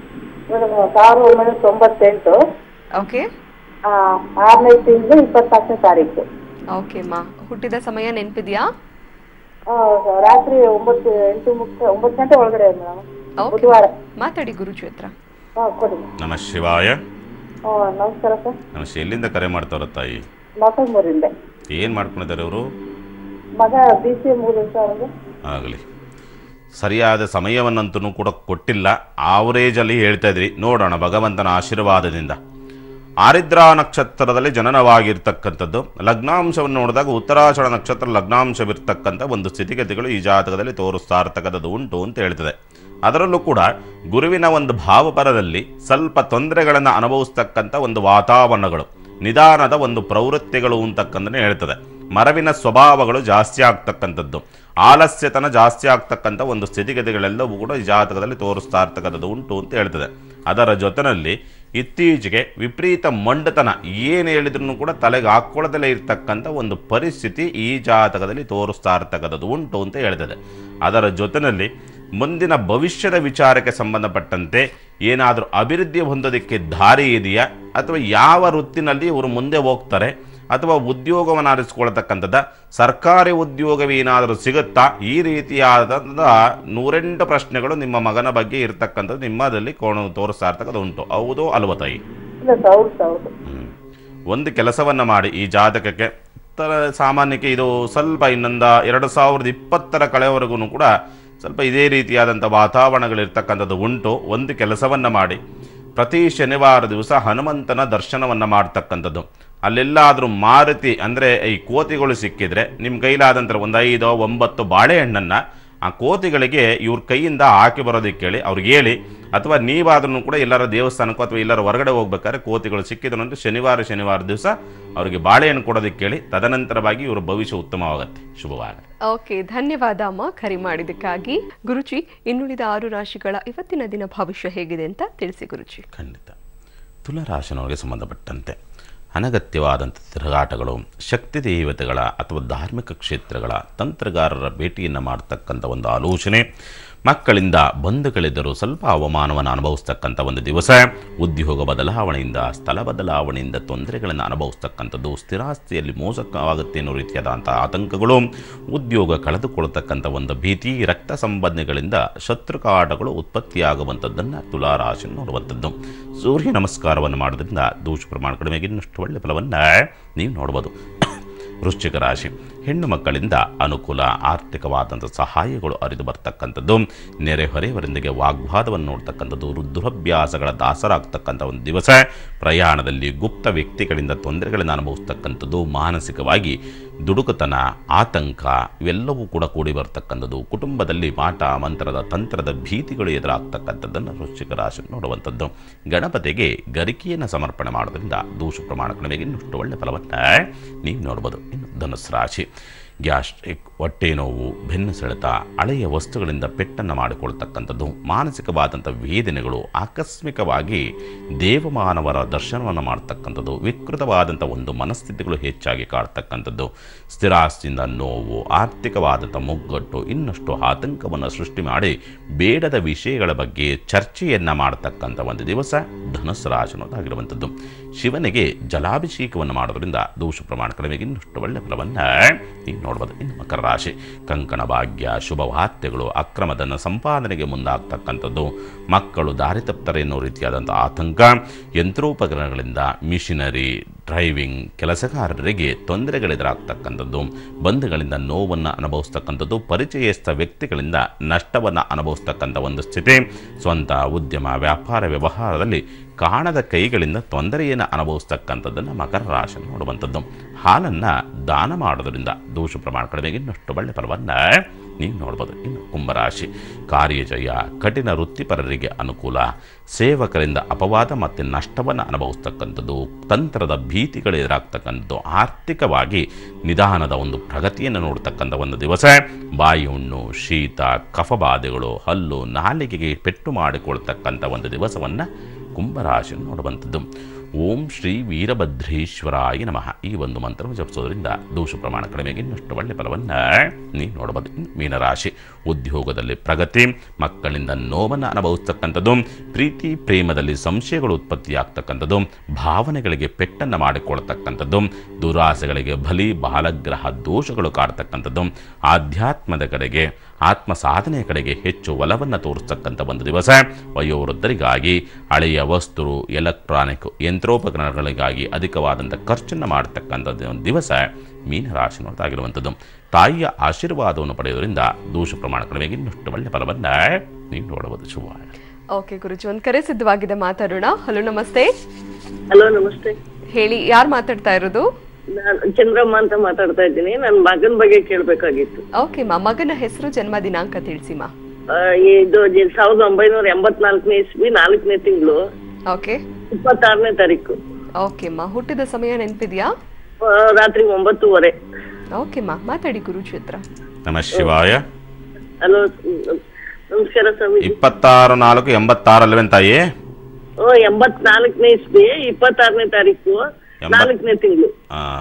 1998. ಓಕೆ, 6ನೇ ತಿಂಗಳು 24ನೇ ತಾರೀಕು. ಓಕೆ ಮಾ, ಹುಟ್ಟಿದ ಸಮಯ ನೆನಪಿದ್ಯಾ? ರಾತ್ರಿ 9 ಗಂಟೆ ಒಳಗಡೆ ಬುಧವಾರ. ಮಾತಾಡಿ ಗುರುಜಿ ಹತ್ರ. ನಮಃ ಶಿವಾಯ. ನಮಸ್ಕಾರ ಸರ್. ನಮಸ್ತೆ. ಎಲ್ಲಿಂದ ಕರೆ ಮಾಡ್ತಾರ ತಾಯಿ? ಮೊಸಲ್ಮೂರಿಂದ. ಏನ್ ಮಾಡ್ಕೊಂಡಿದ್ದಾರೆ ಅವರು? ಮಗ BCA 3 ವರ್ಷ ಅವರಿಗೆ. ಆಗಲಿ, ಸರಿಯಾದ ಸಮಯವನ್ನಂತೂ ಕೂಡ ಕೊಟ್ಟಿಲ್ಲ, ಆವರೇಜಲ್ಲಿ ಹೇಳ್ತಾ ಇದ್ರಿ. ನೋಡೋಣ ಭಗವಂತನ ಆಶೀರ್ವಾದದಿಂದ. ಆರಿದ್ರಾ ನಕ್ಷತ್ರದಲ್ಲಿ ಜನನವಾಗಿರ್ತಕ್ಕಂಥದ್ದು. ಲಗ್ನಾಂಶವನ್ನು ನೋಡಿದಾಗ ಉತ್ತರಾಷಾಢ ನಕ್ಷತ್ರ ಲಗ್ನಾಂಶವಿರ್ತಕ್ಕಂಥ ಒಂದು ಸ್ಥಿತಿಗತಿಗಳು ಈ ಜಾತಕದಲ್ಲಿ ತೋರಿಸ್ತಾ ಇರ್ತಕ್ಕಂಥದ್ದು ಉಂಟು ಅಂತ ಹೇಳ್ತದೆ. ಅದರಲ್ಲೂ ಕೂಡ ಗುರುವಿನ ಒಂದು ಭಾವಪರದಲ್ಲಿ ಸ್ವಲ್ಪ ತೊಂದರೆಗಳನ್ನು ಅನುಭವಿಸ್ತಕ್ಕಂಥ ಒಂದು ವಾತಾವರಣಗಳು, ನಿಧಾನದ ಒಂದು ಪ್ರವೃತ್ತಿಗಳು ಅಂತಕ್ಕಂಥದ್ದು ಹೇಳ್ತದೆ. ಮರವಿನ ಸ್ವಭಾವಗಳು ಜಾಸ್ತಿ ಆಗ್ತಕ್ಕಂಥದ್ದು, ಆಲಸ್ಯತನ ಜಾಸ್ತಿ ಆಗ್ತಕ್ಕಂಥ ಒಂದು ಸ್ಥಿತಿಗತಿಗಳೆಲ್ಲವೂ ಕೂಡ ಈ ಜಾತಕದಲ್ಲಿ ತೋರಿಸ್ತಾ ಇರ್ತಕ್ಕಂಥದ್ದು ಉಂಟು ಅಂತ ಹೇಳ್ತದೆ. ಅದರ ಜೊತೆಯಲ್ಲಿ ಇತ್ತೀಚೆಗೆ ವಿಪರೀತ ಮಂಡತನ, ಏನು ಹೇಳಿದ್ರು ಕೂಡ ತಲೆಗೆ ಹಾಕ್ಕೊಳ್ಳದಲ್ಲೇ ಇರ್ತಕ್ಕಂಥ ಒಂದು ಪರಿಸ್ಥಿತಿ ಈ ಜಾತಕದಲ್ಲಿ ತೋರಿಸ್ತಾ ಇರ್ತಕ್ಕಂಥದ್ದು ಉಂಟು ಅಂತ ಹೇಳ್ತದೆ. ಅದರ ಜೊತೆಯಲ್ಲಿ ಮುಂದಿನ ಭವಿಷ್ಯದ ವಿಚಾರಕ್ಕೆ ಸಂಬಂಧಪಟ್ಟಂತೆ ಏನಾದರೂ ಅಭಿವೃದ್ಧಿ ಹೊಂದೋದಕ್ಕೆ ದಾರಿ ಇದೆಯಾ, ಅಥವಾ ಯಾವ ವೃತ್ತಿನಲ್ಲಿ ಇವರು ಮುಂದೆ ಹೋಗ್ತಾರೆ, ಅಥವಾ ಉದ್ಯೋಗವನ್ನು ಆರಿಸಿಕೊಳ್ತಕ್ಕಂಥದ್ದು, ಸರ್ಕಾರಿ ಉದ್ಯೋಗವೇನಾದರೂ ಸಿಗುತ್ತಾ, ಈ ರೀತಿಯಾದ 108 ಪ್ರಶ್ನೆಗಳು ನಿಮ್ಮ ಮಗನ ಬಗ್ಗೆ ಇರ್ತಕ್ಕಂಥದ್ದು ನಿಮ್ಮದಲ್ಲಿ ತೋರಿಸ್ತಾ ಇರ್ತಕ್ಕಂಥ ಉಂಟು. ಹೌದು ಅಲ್ವ ತಾಯಿ? ಒಂದು ಕೆಲಸವನ್ನು ಮಾಡಿ, ಈ ಜಾತಕಕ್ಕೆ ಸಾಮಾನ್ಯಕ್ಕೆ ಇದು ಸ್ವಲ್ಪ ಇನ್ನೊಂದು 2020 ಕಳೆವರೆಗೂ ಕೂಡ ಸ್ವಲ್ಪ ಇದೇ ರೀತಿಯಾದಂಥ ವಾತಾವರಣಗಳಿರ್ತಕ್ಕಂಥದ್ದು ಉಂಟು. ಒಂದು ಕೆಲಸವನ್ನು ಮಾಡಿ, ಪ್ರತಿ ಶನಿವಾರ ದಿವಸ ಹನುಮಂತನ ದರ್ಶನವನ್ನು ಮಾಡ್ತಕ್ಕಂಥದ್ದು. ಅಲ್ಲೆಲ್ಲಾದರೂ ಮಾರುತಿ ಅಂದರೆ ಈ ಕೋತಿಗಳು ಸಿಕ್ಕಿದ್ರೆ ನಿಮ್ಮ ಕೈಲಾದಂಥ ಒಂದು 5-9 ಬಾಳೆಹಣ್ಣನ್ನು ಆ ಕೋತಿಗಳಿಗೆ ಇವ್ರ ಕೈಯಿಂದ ಹಾಕಿ ಬರೋದಕ್ಕೆ ಹೇಳಿ ಅವ್ರಿಗೆ ಹೇಳಿ, ಅಥವಾ ನೀವಾದ್ರೂ ಕೂಡ ಎಲ್ಲರ ದೇವಸ್ಥಾನಕ್ಕೋ ಅಥವಾ ಎಲ್ಲರ ಹೊರಗಡೆ ಹೋಗ್ಬೇಕಾದ್ರೆ ಕೋತಿಗಳು ಸಿಕ್ಕಿದ್ರು ಶನಿವಾರ ದಿವಸ ಅವರಿಗೆ ಬಾಳೆಹಣ್ಣು ಕೊಡೋದಕ್ಕೆ ಹೇಳಿ. ತದನಂತರವಾಗಿ ಇವರ ಭವಿಷ್ಯ ಉತ್ತಮವಾಗುತ್ತೆ, ಶುಭವಾಗಲಿ. ಓಕೆ, ಧನ್ಯವಾದ ಅಮ್ಮ ಕರೆ ಮಾಡಿದ್ದಕ್ಕಾಗಿ. ಗುರುಜಿ, ಇನ್ನುಳಿದ 6 ರಾಶಿಗಳ ಇವತ್ತಿನ ದಿನ ಭವಿಷ್ಯ ಹೇಗಿದೆ ಅಂತ ತಿಳಿಸಿ ಗುರುಜಿ. ಖಂಡಿತ. ತುಲಾರಾಶಿನವರಿಗೆ ಸಂಬಂಧಪಟ್ಟಂತೆ ಅನಗತ್ಯವಾದಂಥ ತಿರುಗಾಟಗಳು, ಶಕ್ತಿ ದೇವತೆಗಳ ಅಥವಾ ಧಾರ್ಮಿಕ ಕ್ಷೇತ್ರಗಳ ತಂತ್ರಗಾರರ ಭೇಟಿಯನ್ನು ಮಾಡತಕ್ಕಂಥ ಒಂದು ಆಲೋಚನೆ, ಮಕ್ಕಳಿಂದ ಬಂಧುಗಳಿದ್ದರೂ ಸ್ವಲ್ಪ ಅವಮಾನವನ್ನು ಅನುಭವಿಸ್ತಕ್ಕಂಥ ಒಂದು ದಿವಸ, ಉದ್ಯೋಗ ಬದಲಾವಣೆಯಿಂದ ಸ್ಥಳ ಬದಲಾವಣೆಯಿಂದ ತೊಂದರೆಗಳನ್ನು ಅನುಭವಿಸ್ತಕ್ಕಂಥದ್ದು, ಸ್ಥಿರಾಸ್ತಿಯಲ್ಲಿ ಮೋಸವಾಗುತ್ತೆ ಅನ್ನೋ ರೀತಿಯಾದಂಥ ಆತಂಕಗಳು, ಉದ್ಯೋಗ ಕಳೆದುಕೊಳ್ಳತಕ್ಕಂಥ ಒಂದು ಭೀತಿ, ರಕ್ತ ಸಂಬಂಧಿಗಳಿಂದ ಶತ್ರುಕಾಟಗಳು ಉತ್ಪತ್ತಿಯಾಗುವಂಥದ್ದನ್ನು ತುಲಾರಾಶಿ ನೋಡುವಂಥದ್ದು. ಸೂರ್ಯ ನಮಸ್ಕಾರವನ್ನು ಮಾಡೋದ್ರಿಂದ ದೋಷ ಪ್ರಮಾಣ ಕಡಿಮೆಗೆ ಇನ್ನಷ್ಟು ಒಳ್ಳೆಯ ಫಲವನ್ನು ನೀವು ನೋಡ್ಬೋದು. ವೃಶ್ಚಿಕ ರಾಶಿ, ಹೆಣ್ಣು ಮಕ್ಕಳಿಂದ ಅನುಕೂಲ, ಆರ್ಥಿಕವಾದಂಥ ಸಹಾಯಗಳು ಅರಿದು ಬರ್ತಕ್ಕಂಥದ್ದು, ನೆರೆಹೊರೆಯವರೊಂದಿಗೆ ವಾಗ್ವಾದವನ್ನು ನೋಡ್ತಕ್ಕಂಥದ್ದು, ದುರಭ್ಯಾಸಗಳ ದಾಸರಾಗ್ತಕ್ಕಂಥ ಒಂದು ದಿವಸ, ಪ್ರಯಾಣದಲ್ಲಿ ಗುಪ್ತ ವ್ಯಕ್ತಿಗಳಿಂದ ತೊಂದರೆಗಳನ್ನು ಅನುಭವಿಸ್ತಕ್ಕಂಥದ್ದು, ಮಾನಸಿಕವಾಗಿ ದುಡುಕತನ, ಆತಂಕ ಇವೆಲ್ಲವೂ ಕೂಡ ಕೂಡಿ ಬರ್ತಕ್ಕಂಥದ್ದು, ಕುಟುಂಬದಲ್ಲಿ ಮಾಟ ಮಂತ್ರದ ತಂತ್ರದ ಭೀತಿಗಳು ಎದುರಾಗ್ತಕ್ಕಂಥದ್ದನ್ನು ವೃಶ್ಚಿಕ ರಾಶಿ ನೋಡುವಂಥದ್ದು. ಗಣಪತಿಗೆ ಗರಿಕೆಯನ್ನು ಸಮರ್ಪಣೆ ಮಾಡೋದ್ರಿಂದ ದೋಷ ಪ್ರಮಾಣ ಕಡಿಮೆಗೆ ಇನ್ನಷ್ಟು ಒಳ್ಳೆಯ ಫಲವನ್ನು ನೀವು ನೋಡ್ಬೋದು. ಇನ್ನು ಧನುಸ್ಸು ರಾಶಿ, ಗ್ಯಾಸ್ಟ್ರಿಕ್, ಹೊಟ್ಟೆ ನೋವು, ಬೆನ್ನು ಸೆಳೆತ, ಹಳೆಯ ವಸ್ತುಗಳಿಂದ ಪೆಟ್ಟನ್ನು ಮಾಡಿಕೊಳ್ತಕ್ಕಂಥದ್ದು, ಮಾನಸಿಕವಾದಂಥ ವೇದನೆಗಳು, ಆಕಸ್ಮಿಕವಾಗಿ ದೇವಮಾನವರ ದರ್ಶನವನ್ನು ಮಾಡ್ತಕ್ಕಂಥದ್ದು, ವಿಕೃತವಾದಂಥ ಒಂದು ಮನಸ್ಥಿತಿಗಳು ಹೆಚ್ಚಾಗಿ ಕಾಡ್ತಕ್ಕಂಥದ್ದು, ಸ್ಥಿರಾಸ್ತಿಯಿಂದ ನೋವು, ಆರ್ಥಿಕವಾದಂಥ ಮುಗ್ಗಟ್ಟು, ಇನ್ನಷ್ಟು ಆತಂಕವನ್ನು ಸೃಷ್ಟಿ ಮಾಡಿ ಬೇಡದ ವಿಷಯಗಳ ಬಗ್ಗೆ ಚರ್ಚೆಯನ್ನು ಮಾಡತಕ್ಕಂಥ ಒಂದು ದಿವಸ ಧನುಸ್ಸು ರಾಶಿ ಅನ್ನೋದಾಗಿರುವಂಥದ್ದು. ಶಿವನಿಗೆ ಜಲಾಭಿಷೇಕವನ್ನು ಮಾಡೋದ್ರಿಂದ ದೋಷ ಪ್ರಮಾಣ ಕಡಿಮೆಗೆ ಇನ್ನಷ್ಟು ಒಳ್ಳೆಯ ಫಲವನ್ನು ನೀವು ನೋಡ್ಬೋದು. ಇನ್ನು ಮಕರ ರಾಶಿ, ಕಂಕಣ ಭಾಗ್ಯ, ಶುಭ ವಾರ್ತೆಗಳು, ಅಕ್ರಮದನ್ನು ಸಂಪಾದನೆಗೆ ಮುಂದಾಗ್ತಕ್ಕಂಥದ್ದು, ಮಕ್ಕಳು ದಾರಿ ತಪ್ತಾರೆ ಎನ್ನುವ ರೀತಿಯಾದಂಥ ಆತಂಕ, ಯಂತ್ರೋಪಕರಣಗಳಿಂದ ಮಿಷಿನರಿ, ಡ್ರೈವಿಂಗ್ ಕೆಲಸಗಾರರಿಗೆ ತೊಂದರೆಗಳೆದುರಾಗ್ತಕ್ಕಂಥದ್ದು, ಬಂಧುಗಳಿಂದ ನೋವನ್ನು ಅನುಭವಿಸ್ತಕ್ಕಂಥದ್ದು, ಪರಿಚಯಸ್ಥ ವ್ಯಕ್ತಿಗಳಿಂದ ನಷ್ಟವನ್ನು ಅನುಭವಿಸ್ತಕ್ಕಂಥ ಒಂದು ಸ್ಥಿತಿ, ಸ್ವಂತ ಉದ್ಯಮ ವ್ಯಾಪಾರ ವ್ಯವಹಾರದಲ್ಲಿ ಕಾಣದ ಕೈಗಳಿಂದ ತೊಂದರೆಯನ್ನು ಅನುಭವಿಸ್ತಕ್ಕಂಥದ್ದನ್ನು ಮಕರ ರಾಶಿ ನೋಡುವಂಥದ್ದು. ಹಾಲನ್ನು ದಾನ ಮಾಡೋದ್ರಿಂದ ದೋಷ ಪ್ರಮಾಣ ಕಡಿಮೆಗೆ ಇನ್ನಷ್ಟು ಒಳ್ಳೆಯ ಫಲವನ್ನು ನೀವು ನೋಡ್ಬೋದು. ಇನ್ನು ಕುಂಭರಾಶಿ, ಕಾರ್ಯಜಯ, ಕಠಿಣ ವೃತ್ತಿಪರರಿಗೆ ಅನುಕೂಲ, ಸೇವಕರಿಂದ ಅಪವಾದ ಮತ್ತು ನಷ್ಟವನ್ನು ಅನುಭವಿಸ್ತಕ್ಕಂಥದ್ದು, ತಂತ್ರದ ಭೀತಿಗಳು ಎದುರಾಗ್ತಕ್ಕಂಥದ್ದು, ಆರ್ಥಿಕವಾಗಿ ನಿಧಾನದ ಒಂದು ಪ್ರಗತಿಯನ್ನು ನೋಡ್ತಕ್ಕಂಥ ಒಂದು ದಿವಸ, ಬಾಯಿ ಹುಣ್ಣು, ಶೀತ, ಕಫಬಾಧೆಗಳು, ಹಲ್ಲು ನಾಲಿಗೆಗೆ ಪೆಟ್ಟು ಮಾಡಿಕೊಳ್ತಕ್ಕಂಥ ಒಂದು ದಿವಸವನ್ನು ಕುಂಭರಾಶಿ ನೋಡುವಂಥದ್ದು. ಓಂ ಶ್ರೀ ವೀರಭದ್ರೇಶ್ವರಾಯ ನಮಃ ಈ ಒಂದು ಮಂತ್ರವನ್ನು ಜಪಿಸೋದ್ರಿಂದ ದೋಷ ಪ್ರಮಾಣ ಕಡಿಮೆಗೆ ಇನ್ನಷ್ಟು ಒಳ್ಳೆಯ ಫಲವನ್ನು ನೀವು ನೋಡಬಹುದು. ಮೀನರಾಶಿ, ಉದ್ಯೋಗದಲ್ಲಿ ಪ್ರಗತಿ, ಮಕ್ಕಳಿಂದ ನೋವನ್ನು ಅನುಭವಿಸ್ತಕ್ಕಂಥದ್ದು, ಪ್ರೀತಿ ಪ್ರೇಮದಲ್ಲಿ ಸಂಶಯಗಳು ಉತ್ಪತ್ತಿಯಾಗ್ತಕ್ಕಂಥದ್ದು, ಭಾವನೆಗಳಿಗೆ ಪೆಟ್ಟನ್ನು ಮಾಡಿಕೊಳ್ತಕ್ಕಂಥದ್ದು, ದುರಾಸೆಗಳಿಗೆ ಬಲಿ, ಬಾಲಗ್ರಹ ದೋಷಗಳು ಕಾಡ್ತಕ್ಕಂಥದ್ದು, ಆಧ್ಯಾತ್ಮದ ಕಡೆಗೆ, ಆತ್ಮ ಸಾಧನೆಯ ಕಡೆಗೆ ಹೆಚ್ಚು ಒಲವನ್ನು ತೋರಿಸ್ತಕ್ಕಂಥ ಒಂದು ದಿವಸ, ವಯೋವೃದ್ಧರಿಗಾಗಿ ಹಳೆಯ ವಸ್ತು, ಎಲೆಕ್ಟ್ರಾನಿಕ್ ಯಂತ್ರೋಪಕರಣಗಳಿಗಾಗಿ ಅಧಿಕವಾದಂಥ ಖರ್ಚನ್ನು ಮಾಡತಕ್ಕಂಥದ್ದು ಒಂದು ದಿವಸ ಮೀನರಾಶಿ ನೋಡ್ತಾಗಿರುವಂಥದ್ದು. ತಾಯಿಯ ಆಶೀರ್ವಾದವನ್ನು ಪಡೆಯೋದ್ರಿಂದ ದೋಷ ಪ್ರಮಾಣ ಕಡಿಮೆಗೆ ಇನ್ನಷ್ಟು ಒಳ್ಳೆಯ ಫಲವನ್ನು ನೀವು ನೋಡಬಹುದು. ಶುಭ. ಓಕೆ ಗುರುಜಿ, ಒಂದು ಕರೆ ಸಿದ್ಧವಾಗಿದೆ, ಮಾತಾಡೋಣ. ಹಲೋ, ನಮಸ್ತೆ. ಹಲೋ, ನಮಸ್ತೆ. ಹೇಳಿ, ಯಾರು ಮಾತಾಡ್ತಾ ಇರೋದು? ನಾನು ಚಂದ್ರಮ್ಮ ಅಂತ ಮಾತಾಡ್ತಾ ಇದ್ದೀನಿ. ನನ್ನ ಮಗನ ಬಗ್ಗೆ ಕೇಳಬೇಕಾಗಿತ್ತು. ಓಕೆ ಮಾ, ಮಗನ ಹೆಸರು, ಜನ್ಮ ದಿನಾಂಕ ತಿಳಿಸಿಮಾ. ಇದು 1984ನೇ ಇಸ್ವಿ 4ನೇ ತಿಂಗಳು. ಓಕೆ. 26ನೇ ತಾರೀಕು. ಓಕೆ ಮಾ, ಹುಟ್ಟಿದ ಸಮಯ ನೆನಪಿದ್ಯಾ? ರಾತ್ರಿ 9:30. ಓಕೆ ಮಾ, ಮಾತಾಡಿ ಗುರುಜಿ ಹತ್ರ. ನಮಃ ಶಿವಾಯ. ಹಲೋ, ನಮಸ್ಕಾರ ಸ್ವಾಮಿ. 26/4/86 ಅಲ್ವೇ ತಾಯಿ? 84ನೇ ಇಸ್ವಿ 26ನೇ ತಾರೀಕು 4ನೇ ತಿಂಗಳು.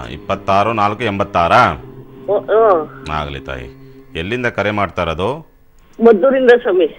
26/4/86 ಆಗಲಿ ತಾಯಿ. ಎಲ್ಲಿಂದ ಕರೆ ಮಾಡ್ತಾ ಇರೋದು? ಮದ್ದೂರಿಂದ ಸ್ವಾಮಿ.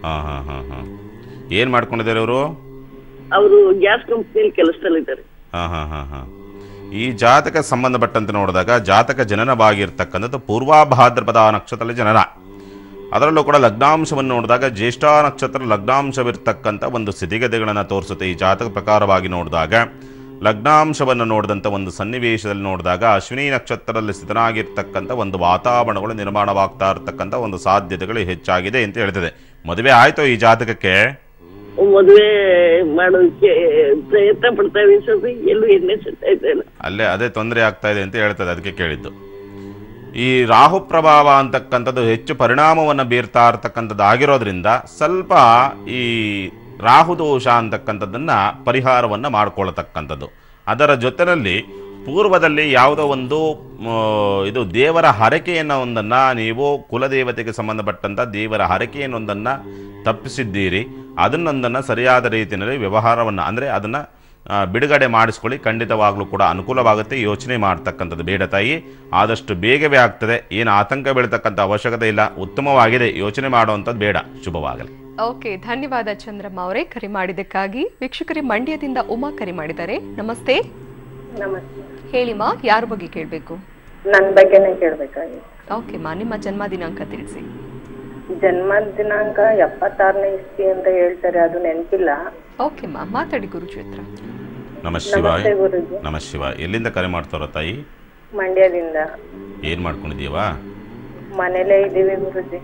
ಏನ್ ಮಾಡ್ಕೊಂಡಿದ್ದಾರೆ ಅವರು? ಅವರು ಗ್ಯಾಸ್ ಕಂಪ್ನಿಯಲ್ಲಿ ಕೆಲಸದಲ್ಲಿದ್ದಾರೆ. ಈ ಜಾತಕ ಸಂಬಂಧಪಟ್ಟಂತೆ ನೋಡಿದಾಗ ಜಾತಕ ಜನನವಾಗಿರ್ತಕ್ಕಂಥದ್ದು ಪೂರ್ವಾಭಾದ್ರಪದ ನಕ್ಷತ್ರದ ಜನನ. ಅದರಲ್ಲೂ ಕೂಡ ಲಗ್ನಾಂಶವನ್ನು ನೋಡಿದಾಗ ಜ್ಯೇಷ್ಠ ನಕ್ಷತ್ರ ಲಗ್ನಾಂಶವಿರ್ತಕ್ಕಂಥ ಒಂದು ಸ್ಥಿತಿಗತಿಗಳನ್ನು ತೋರಿಸುತ್ತೆ. ಈ ಜಾತಕ ಪ್ರಕಾರವಾಗಿ ನೋಡಿದಾಗ ಲಗ್ನಾಂಶವನ್ನು ನೋಡಿದಂಥ ಒಂದು ಸನ್ನಿವೇಶದಲ್ಲಿ ನೋಡಿದಾಗ ಅಶ್ವಿನಿ ನಕ್ಷತ್ರದಲ್ಲಿ ಸ್ಥಿತನಾಗಿರ್ತಕ್ಕಂಥ ಒಂದು ವಾತಾವರಣಗಳು ನಿರ್ಮಾಣವಾಗ್ತಾ ಇರ್ತಕ್ಕಂಥ ಒಂದು ಸಾಧ್ಯತೆಗಳು ಹೆಚ್ಚಾಗಿದೆ ಅಂತ ಹೇಳ್ತದೆ. ಮದುವೆ ಆಯ್ತು ಈ ಜಾತಕಕ್ಕೆ? ಮದುವೆ ಮಾಡೋದಕ್ಕೆ ಪ್ರಯತ್ನ ಪಡ್ತಾ ಇದ್ದೀವಿ, ಎಲ್ಲೂ ಎಣ್ಣೆ ಸಿಗ್ತಾ ಇಲ್ಲ. ಅಲ್ಲೇ ಅದೇ ತೊಂದರೆ ಆಗ್ತಾ ಇದೆ ಅಂತ ಹೇಳ್ತದೆ, ಅದಕ್ಕೆ ಕೇಳಿದ್ದು. ಈ ರಾಹು ಪ್ರಭಾವ ಅಂತಕ್ಕಂಥದ್ದು ಹೆಚ್ಚು ಪರಿಣಾಮವನ್ನು ಬೀರ್ತಾ ಇರ್ತಕ್ಕಂಥದ್ದು ಆಗಿರೋದ್ರಿಂದ ಸ್ವಲ್ಪ ಈ ರಾಹುದೋಷ ಅಂತಕ್ಕಂಥದ್ದನ್ನು ಪರಿಹಾರವನ್ನು ಮಾಡಿಕೊಳ್ತಕ್ಕಂಥದ್ದು. ಅದರ ಜೊತೆಯಲ್ಲಿ ಪೂರ್ವದಲ್ಲಿ ಯಾವುದೋ ಒಂದು ಇದು ದೇವರ ಹರಕೆಯನ್ನು ಒಂದನ್ನು ನೀವು ಕುಲದೇವತೆಗೆ ಸಂಬಂಧಪಟ್ಟಂಥ ದೇವರ ಹರಕೆಯನ್ನೊಂದನ್ನು ತಪ್ಪಿಸಿದ್ದೀರಿ. ಅದನ್ನೊಂದನ್ನು ಸರಿಯಾದ ರೀತಿಯಲ್ಲಿ ವ್ಯವಹಾರವನ್ನು ಅಂದರೆ ಅದನ್ನು ಬಿಡುಗಡೆ ಮಾಡಿಸ್ಕೊಳ್ಳಿ. ಖಂಡಿತವಾಗ್ಲೂ ಕೂಡ ಅನುಕೂಲವಾಗುತ್ತೆ. ಯೋಚನೆ ಮಾಡ್ತಕ್ಕಂಥದ್ದು ಬೇಡ ತಾಯಿ, ಆದಷ್ಟು ಬೇಗವೇ ಆಗ್ತದೆ. ಏನು ಆತಂಕ ಬೀಳ್ತಕ್ಕಂಥ ಅವಶ್ಯಕತೆ ಇಲ್ಲ. ಉತ್ತಮವಾಗಿದೆ, ಯೋಚನೆ ಮಾಡುವಂಥದ್ದು ಬೇಡ. ಶುಭವಾಗಲಿ. ಓಕೆ, ಧನ್ಯವಾದ ಚಂದ್ರಮ್ಮ ಅವರೇ ಕರೆ ಮಾಡಿದ್ದಕ್ಕಾಗಿ. ವೀಕ್ಷಕರೇ, ಮಂಡ್ಯದಿಂದ ಉಮಾ ಕರೆ ಮಾಡಿದ್ದಾರೆ. ನಮಸ್ತೆ. ನಮಸ್ತೆ. ಹೇಳಿಮಾ, ಯಾರ ಬಗ್ಗೆ ಕೇಳಬೇಕು? ನನ್ನ ಬಗ್ಗೆನೇ ಕೇಳಬೇಕಾಗಿತ್ತು. ಓಕೆ ಮಾ, ನಿಮ್ಮ ಜನ್ಮ ದಿನಾಂಕ ತಿಳಿಸಿ. ಜನ್ಮ ದಿನಾಂಕ 76ನೇ ಇಸ್ವಿ ಅಂತ ಹೇಳ್ತಾರೆ, ಅದು ನೆನಪಿಲ್ಲ. ಓಕೆ ಮಾ, ಮಾತಾಡಿ ಗುರುಜಿ ಹತ್ರ. ನಮಸ್ತೆ ಗುರುಜಿ. ನಮಸ್ತೆ. ಎಲ್ಲಿಂದ ಕರೆ ಮಾಡ್ತಾರ ತಾಯಿ? ಮಂಡ್ಯದಿಂದ. ಏನ್ ಮಾಡ್ಕೊಂಡಿದೀವಾ? ಮನೇಲೇ ಇದೀವಿ ಗುರುಜಿ.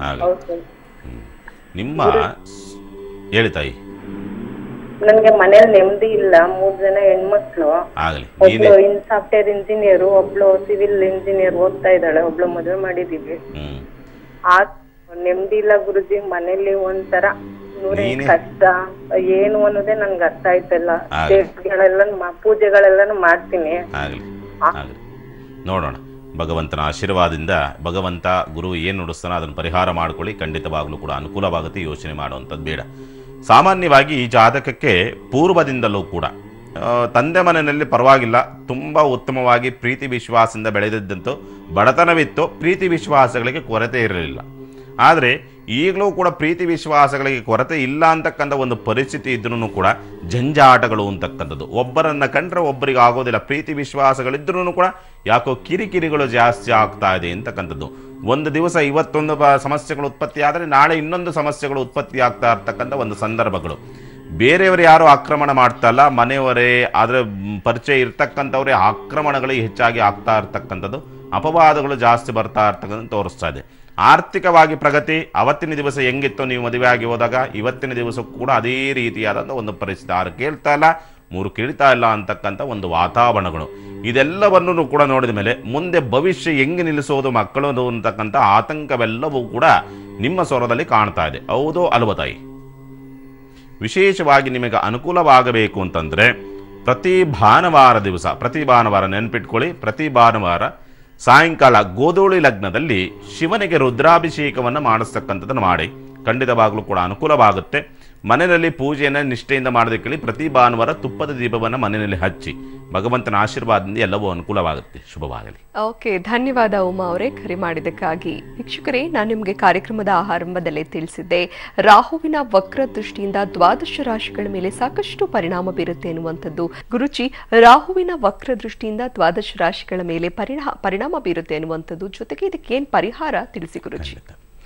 ನಿಮ್ಮ ಹೇಳಿ ತಾಯಿ. ನನ್ಗೆ ಮನೇಲಿ ನೆಮ್ಮದಿ ಇಲ್ಲ. 3 ಜನ ಹೆಣ್ಮಕ್ಳು. ಒಬ್ಳು ಸಾಫ್ಟ್ವೇರ್ ಇಂಜಿನಿಯರ್, ಒಬ್ಳು ಸಿವಿಲ್ ಇಂಜಿನಿಯರ್ ಓದ್ತಾ ಇದ್ದಾಳೆ, ಒಬ್ಳು ಮದುವೆ ಮಾಡಿದೀವಿ. ಆ ನೆಮ್ಮದಿ ಇಲ್ಲ ಗುರುಜಿ. ಮನೇಲಿ ಒಂಥರ ಕಷ್ಟ ಏನು ಅನ್ನೋದೇ ನನ್ಗೆ ಅರ್ಥ ಆಯ್ತಲ್ಲ. ಪೂಜೆಗಳೆಲ್ಲ ಮಾಡ್ತೀನಿ. ನೋಡೋಣ, ಭಗವಂತನ ಆಶೀರ್ವಾದದಿಂದ ಭಗವಂತ ಗುರು ಏನು ನುಡಿಸ್ತಾನೋ ಅದನ್ನು ಪರಿಹಾರ ಮಾಡ್ಕೊಳ್ಳಿ. ಖಂಡಿತವಾಗ್ಲೂ ಕೂಡ ಅನುಕೂಲವಾಗುತ್ತೆ. ಯೋಚನೆ ಮಾಡುವಂಥದ್ದು ಬೇಡ. ಸಾಮಾನ್ಯವಾಗಿ ಈ ಜಾತಕಕ್ಕೆ ಪೂರ್ವದಿಂದಲೂ ಕೂಡ ತಂದೆ ಮನೆಯಲ್ಲಿ ಪರವಾಗಿಲ್ಲ, ತುಂಬ ಉತ್ತಮವಾಗಿ ಪ್ರೀತಿ ವಿಶ್ವಾಸದಿಂದ ಬೆಳೆದಿದ್ದಂತೂ ಬಡತನವಿತ್ತು, ಪ್ರೀತಿ ವಿಶ್ವಾಸಗಳಿಗೆ ಕೊರತೆ ಇರಲಿಲ್ಲ. ಆದರೆ ಈಗಲೂ ಕೂಡ ಪ್ರೀತಿ ವಿಶ್ವಾಸಗಳಿಗೆ ಕೊರತೆ ಇಲ್ಲ ಅಂತಕ್ಕಂಥ ಒಂದು ಪರಿಸ್ಥಿತಿ ಇದ್ರೂ ಕೂಡ ಜಂಜಾಟಗಳು ಅಂತಕ್ಕಂಥದ್ದು ಒಬ್ಬರನ್ನು ಕಂಡ್ರೆ ಒಬ್ಬರಿಗೆ ಆಗೋದಿಲ್ಲ. ಪ್ರೀತಿ ವಿಶ್ವಾಸಗಳಿದ್ರೂ ಕೂಡ ಯಾಕೋ ಕಿರಿಕಿರಿಗಳು ಜಾಸ್ತಿ ಆಗ್ತಾ ಇದೆ ಅಂತಕ್ಕಂಥದ್ದು. ಒಂದು ದಿವಸ ಇವತ್ತೊಂದು ಸಮಸ್ಯೆಗಳು ಉತ್ಪತ್ತಿ ಆದರೆ ನಾಳೆ ಇನ್ನೊಂದು ಸಮಸ್ಯೆಗಳು ಉತ್ಪತ್ತಿ ಆಗ್ತಾ ಇರ್ತಕ್ಕಂಥ ಒಂದು ಸಂದರ್ಭಗಳು. ಬೇರೆಯವರು ಯಾರು ಆಕ್ರಮಣ ಮಾಡ್ತಾ ಇಲ್ಲ, ಮನೆಯವರೇ ಆದರೆ ಪರಿಚಯ ಇರ್ತಕ್ಕಂಥವರೇ ಆಕ್ರಮಣಗಳು ಹೆಚ್ಚಾಗಿ ಆಗ್ತಾ ಇರ್ತಕ್ಕಂಥದ್ದು, ಅಪವಾದಗಳು ಜಾಸ್ತಿ ಬರ್ತಾ ಇರ್ತಕ್ಕಂಥ ತೋರಿಸ್ತಾ ಇದೆ. ಆರ್ಥಿಕವಾಗಿ ಪ್ರಗತಿ ಅವತ್ತಿನ ದಿವಸ ಹೆಂಗಿತ್ತು ನೀವು ಮದುವೆ ಆಗಿ ಹೋದಾಗ, ಇವತ್ತಿನ ದಿವಸ ಕೂಡ ಅದೇ ರೀತಿಯಾದಂಥ ಒಂದು ಪರಿಸ್ಥಿತಿ. 6 ಕೇಳ್ತಾ ಇಲ್ಲ, 3 ಕೇಳ್ತಾ ಇಲ್ಲ ಅಂತಕ್ಕಂಥ ಒಂದು ವಾತಾವರಣಗಳು. ಇದೆಲ್ಲವನ್ನೂ ಕೂಡ ನೋಡಿದ ಮೇಲೆ ಮುಂದೆ ಭವಿಷ್ಯ ಹೆಂಗೆ ನಿಲ್ಲಿಸೋದು ಮಕ್ಕಳು ಅಂತಕ್ಕಂಥ ಆತಂಕವೆಲ್ಲವೂ ಕೂಡ ನಿಮ್ಮ ಸ್ವರದಲ್ಲಿ ಕಾಣ್ತಾ ಇದೆ. ಹೌದು ಅಲ್ವ ತಾಯಿ? ವಿಶೇಷವಾಗಿ ನಿಮಗೆ ಅನುಕೂಲವಾಗಬೇಕು ಅಂತಂದರೆ ಪ್ರತಿ ಭಾನುವಾರ ನೆನಪಿಟ್ಕೊಳ್ಳಿ, ಪ್ರತಿ ಭಾನುವಾರ ಸಾಯಂಕಾಲ ಗೋಧೂಳಿ ಲಗ್ನದಲ್ಲಿ ಶಿವನಿಗೆ ರುದ್ರಾಭಿಷೇಕವನ್ನು ಮಾಡಿಸ್ತಕ್ಕಂಥದ್ದನ್ನು ಮಾಡಿ. ಖಂಡಿತವಾಗಲೂ ಕೂಡ ಅನುಕೂಲವಾಗುತ್ತೆ. ಮನೆಯಲ್ಲಿ ಪೂಜೆಯನ್ನು ನಿಷ್ಠೆಯಿಂದ ಮಾಡೋದಕ್ಕೆ ಪ್ರತಿ ಭಾನುವಾರ ತುಪ್ಪದ ದೀಪವನ್ನು ಮನೆಯಲ್ಲಿ ಹಚ್ಚಿ. ಭಗವಂತನ ಆಶೀರ್ವಾದದಿಂದ ಎಲ್ಲವೂ ಅನುಕೂಲವಾಗುತ್ತೆ. ಶುಭವಾಗಲಿ. ಓಕೆ, ಧನ್ಯವಾದ ಉಮಾ ಅವರೇ ಕರೆ ಮಾಡಿದ್ದಕ್ಕಾಗಿ. ವೀಕ್ಷಕರೇ, ನಾನು ನಿಮಗೆ ಕಾರ್ಯಕ್ರಮದ ಆರಂಭದಲ್ಲೇ ತಿಳಿಸಿದ್ದೆ, ರಾಹುವಿನ ವಕ್ರ ದೃಷ್ಟಿಯಿಂದ ದ್ವಾದಶ ರಾಶಿಗಳ ಮೇಲೆ ಸಾಕಷ್ಟು ಪರಿಣಾಮ ಬೀರುತ್ತೆ ಎನ್ನುವಂಥದ್ದು. ಗುರುಜಿ, ರಾಹುವಿನ ವಕ್ರ ದೃಷ್ಟಿಯಿಂದ ದ್ವಾದಶ ರಾಶಿಗಳ ಮೇಲೆ ಪರಿಣಾಮ ಬೀರುತ್ತೆ ಎನ್ನುವಂಥದ್ದು, ಜೊತೆಗೆ ಇದಕ್ಕೆ ಏನು ಪರಿಹಾರ ತಿಳಿಸಿ ಗುರುಜಿ.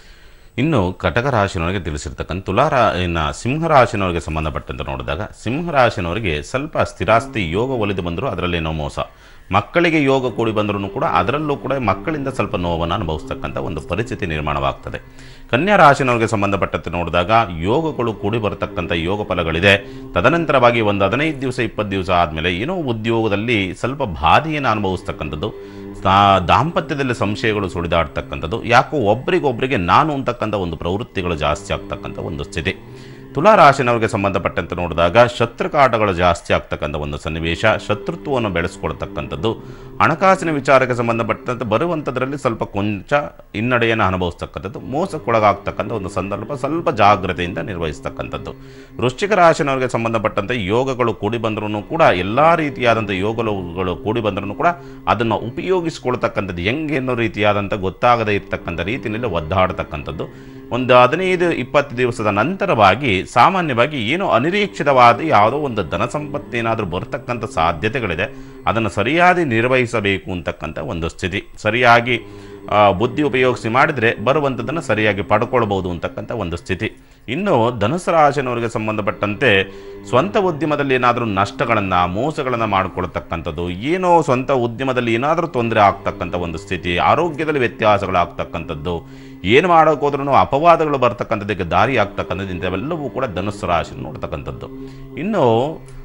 ಇನ್ನು ಕಟಕ ರಾಶಿನವರಿಗೆ ತಿಳಿಸಿರ್ತಕ್ಕಂಥ ಸಿಂಹರಾಶಿನವರಿಗೆ ಸಂಬಂಧಪಟ್ಟಂತೆ ನೋಡಿದಾಗ, ಸಿಂಹರಾಶಿನವರಿಗೆ ಸ್ವಲ್ಪ ಸ್ಥಿರಾಸ್ತಿ ಯೋಗ ಒಲಿದು ಬಂದರೂ ಅದರಲ್ಲೇನೋ ಮೋಸ, ಮಕ್ಕಳಿಗೆ ಯೋಗ ಕೂಡಿ ಬಂದರೂ ಕೂಡ ಅದರಲ್ಲೂ ಕೂಡ ಮಕ್ಕಳಿಂದ ಸ್ವಲ್ಪ ನೋವನ್ನು ಅನುಭವಿಸ್ತಕ್ಕಂಥ ಒಂದು ಪರಿಸ್ಥಿತಿ ನಿರ್ಮಾಣವಾಗ್ತದೆ. ಕನ್ಯಾ ರಾಶಿನವರಿಗೆ ಸಂಬಂಧಪಟ್ಟಂತೆ ನೋಡಿದಾಗ ಯೋಗಗಳು ಕೂಡಿ ಬರತಕ್ಕಂಥ ಯೋಗ ಫಲಗಳಿದೆ. ತದನಂತರವಾಗಿ ಒಂದು 15 ದಿವಸ 20 ದಿವಸ ಆದಮೇಲೆ ಏನೋ ಉದ್ಯೋಗದಲ್ಲಿ ಸ್ವಲ್ಪ ಬಾಧೆಯನ್ನು ಅನುಭವಿಸ್ತಕ್ಕಂಥದ್ದು, ದಾಂಪತ್ಯದಲ್ಲಿ ಸಂಶಯಗಳು ಸುಳಿದಾಡ್ತಕ್ಕಂಥದ್ದು, ಯಾಕೋ ಒಬ್ಬರಿಗೊಬ್ಬರಿಗೆ ನಾನು ಅಂತಕ್ಕಂಥ ಒಂದು ಪ್ರವೃತ್ತಿಗಳು ಜಾಸ್ತಿ ಆಗ್ತಕ್ಕಂಥ ಒಂದು ಸ್ಥಿತಿ. ತುಲಾ ರಾಶಿನವರಿಗೆ ಸಂಬಂಧಪಟ್ಟಂತೆ ನೋಡಿದಾಗ ಶತ್ರುಕಾಟಗಳು ಜಾಸ್ತಿ ಆಗ್ತಕ್ಕಂಥ ಒಂದು ಸನ್ನಿವೇಶ, ಶತ್ರುತ್ವವನ್ನು ಬೆಳೆಸ್ಕೊಳ್ತಕ್ಕಂಥದ್ದು. ಹಣಕಾಸಿನ ವಿಚಾರಕ್ಕೆ ಸಂಬಂಧಪಟ್ಟಂತೆ ಬರುವಂಥದ್ರಲ್ಲಿ ಸ್ವಲ್ಪ ಕೊಂಚ ಹಿನ್ನಡೆಯನ್ನು ಅನುಭವಿಸ್ತಕ್ಕಂಥದ್ದು, ಮೋಸಕ್ಕೊಳಗಾಗ್ತಕ್ಕಂಥ ಒಂದು ಸಂದರ್ಭ, ಸ್ವಲ್ಪ ಜಾಗ್ರತೆಯಿಂದ ನಿರ್ವಹಿಸ್ತಕ್ಕಂಥದ್ದು. ವೃಶ್ಚಿಕ ರಾಶಿನವರಿಗೆ ಸಂಬಂಧಪಟ್ಟಂತೆ ಯೋಗಗಳು ಕೂಡಿ ಬಂದರೂ ಕೂಡ ಎಲ್ಲ ರೀತಿಯಾದಂಥ ಯೋಗಗಳು ಕೂಡಿ ಬಂದರೂ ಕೂಡ ಅದನ್ನು ಉಪಯೋಗಿಸ್ಕೊಳ್ತಕ್ಕಂಥದ್ದು ಹೆಂಗೆ ಅನ್ನೋ ರೀತಿಯಾದಂಥ ಗೊತ್ತಾಗದೇ ಇರ್ತಕ್ಕಂಥ ರೀತಿಯಲ್ಲಿ ಒದ್ದಾಡ್ತಕ್ಕಂಥದ್ದು. ಒಂದು 15-20 ದಿವಸದ ನಂತರವಾಗಿ ಸಾಮಾನ್ಯವಾಗಿ ಏನೋ ಅನಿರೀಕ್ಷಿತವಾದ ಯಾವುದೋ ಒಂದು ಧನ ಸಂಪತ್ತೇನಾದರೂ ಬರ್ತಕ್ಕಂಥ ಸಾಧ್ಯತೆಗಳಿದೆ. ಅದನ್ನು ಸರಿಯಾಗಿ ನಿರ್ವಹಿಸಬೇಕು ಅಂತಕ್ಕಂಥ ಒಂದು ಸ್ಥಿತಿ. ಸರಿಯಾಗಿ ಬುದ್ಧಿ ಉಪಯೋಗಿಸಿ ಮಾಡಿದರೆ ಬರುವಂಥದ್ದನ್ನು ಸರಿಯಾಗಿ ಪಡ್ಕೊಳ್ಬೋದು ಅಂತಕ್ಕಂಥ ಒಂದು ಸ್ಥಿತಿ. ಇನ್ನು ಧನುಸು ರಾಶಿನವರಿಗೆ ಸಂಬಂಧಪಟ್ಟಂತೆ ಸ್ವಂತ ಉದ್ಯಮದಲ್ಲಿ ಏನಾದರೂ ನಷ್ಟಗಳನ್ನು ಮೋಸಗಳನ್ನು ಮಾಡಿಕೊಳ್ತಕ್ಕಂಥದ್ದು, ಏನೋ ಸ್ವಂತ ಉದ್ಯಮದಲ್ಲಿ ಏನಾದರೂ ತೊಂದರೆ ಆಗ್ತಕ್ಕಂಥ ಒಂದು ಸ್ಥಿತಿ, ಆರೋಗ್ಯದಲ್ಲಿ ವ್ಯತ್ಯಾಸಗಳಾಗ್ತಕ್ಕಂಥದ್ದು, ಏನು ಮಾಡೋಕ್ಕೋದ್ರೂ ಅಪವಾದಗಳು ಬರ್ತಕ್ಕಂಥದ್ದಕ್ಕೆ ದಾರಿ ಆಗ್ತಕ್ಕಂಥದ್ದು, ಇಂಥವೆಲ್ಲವೂ ಕೂಡ ಧನುಸ್ಸು ರಾಶಿ ನೋಡ್ತಕ್ಕಂಥದ್ದು. ಇನ್ನು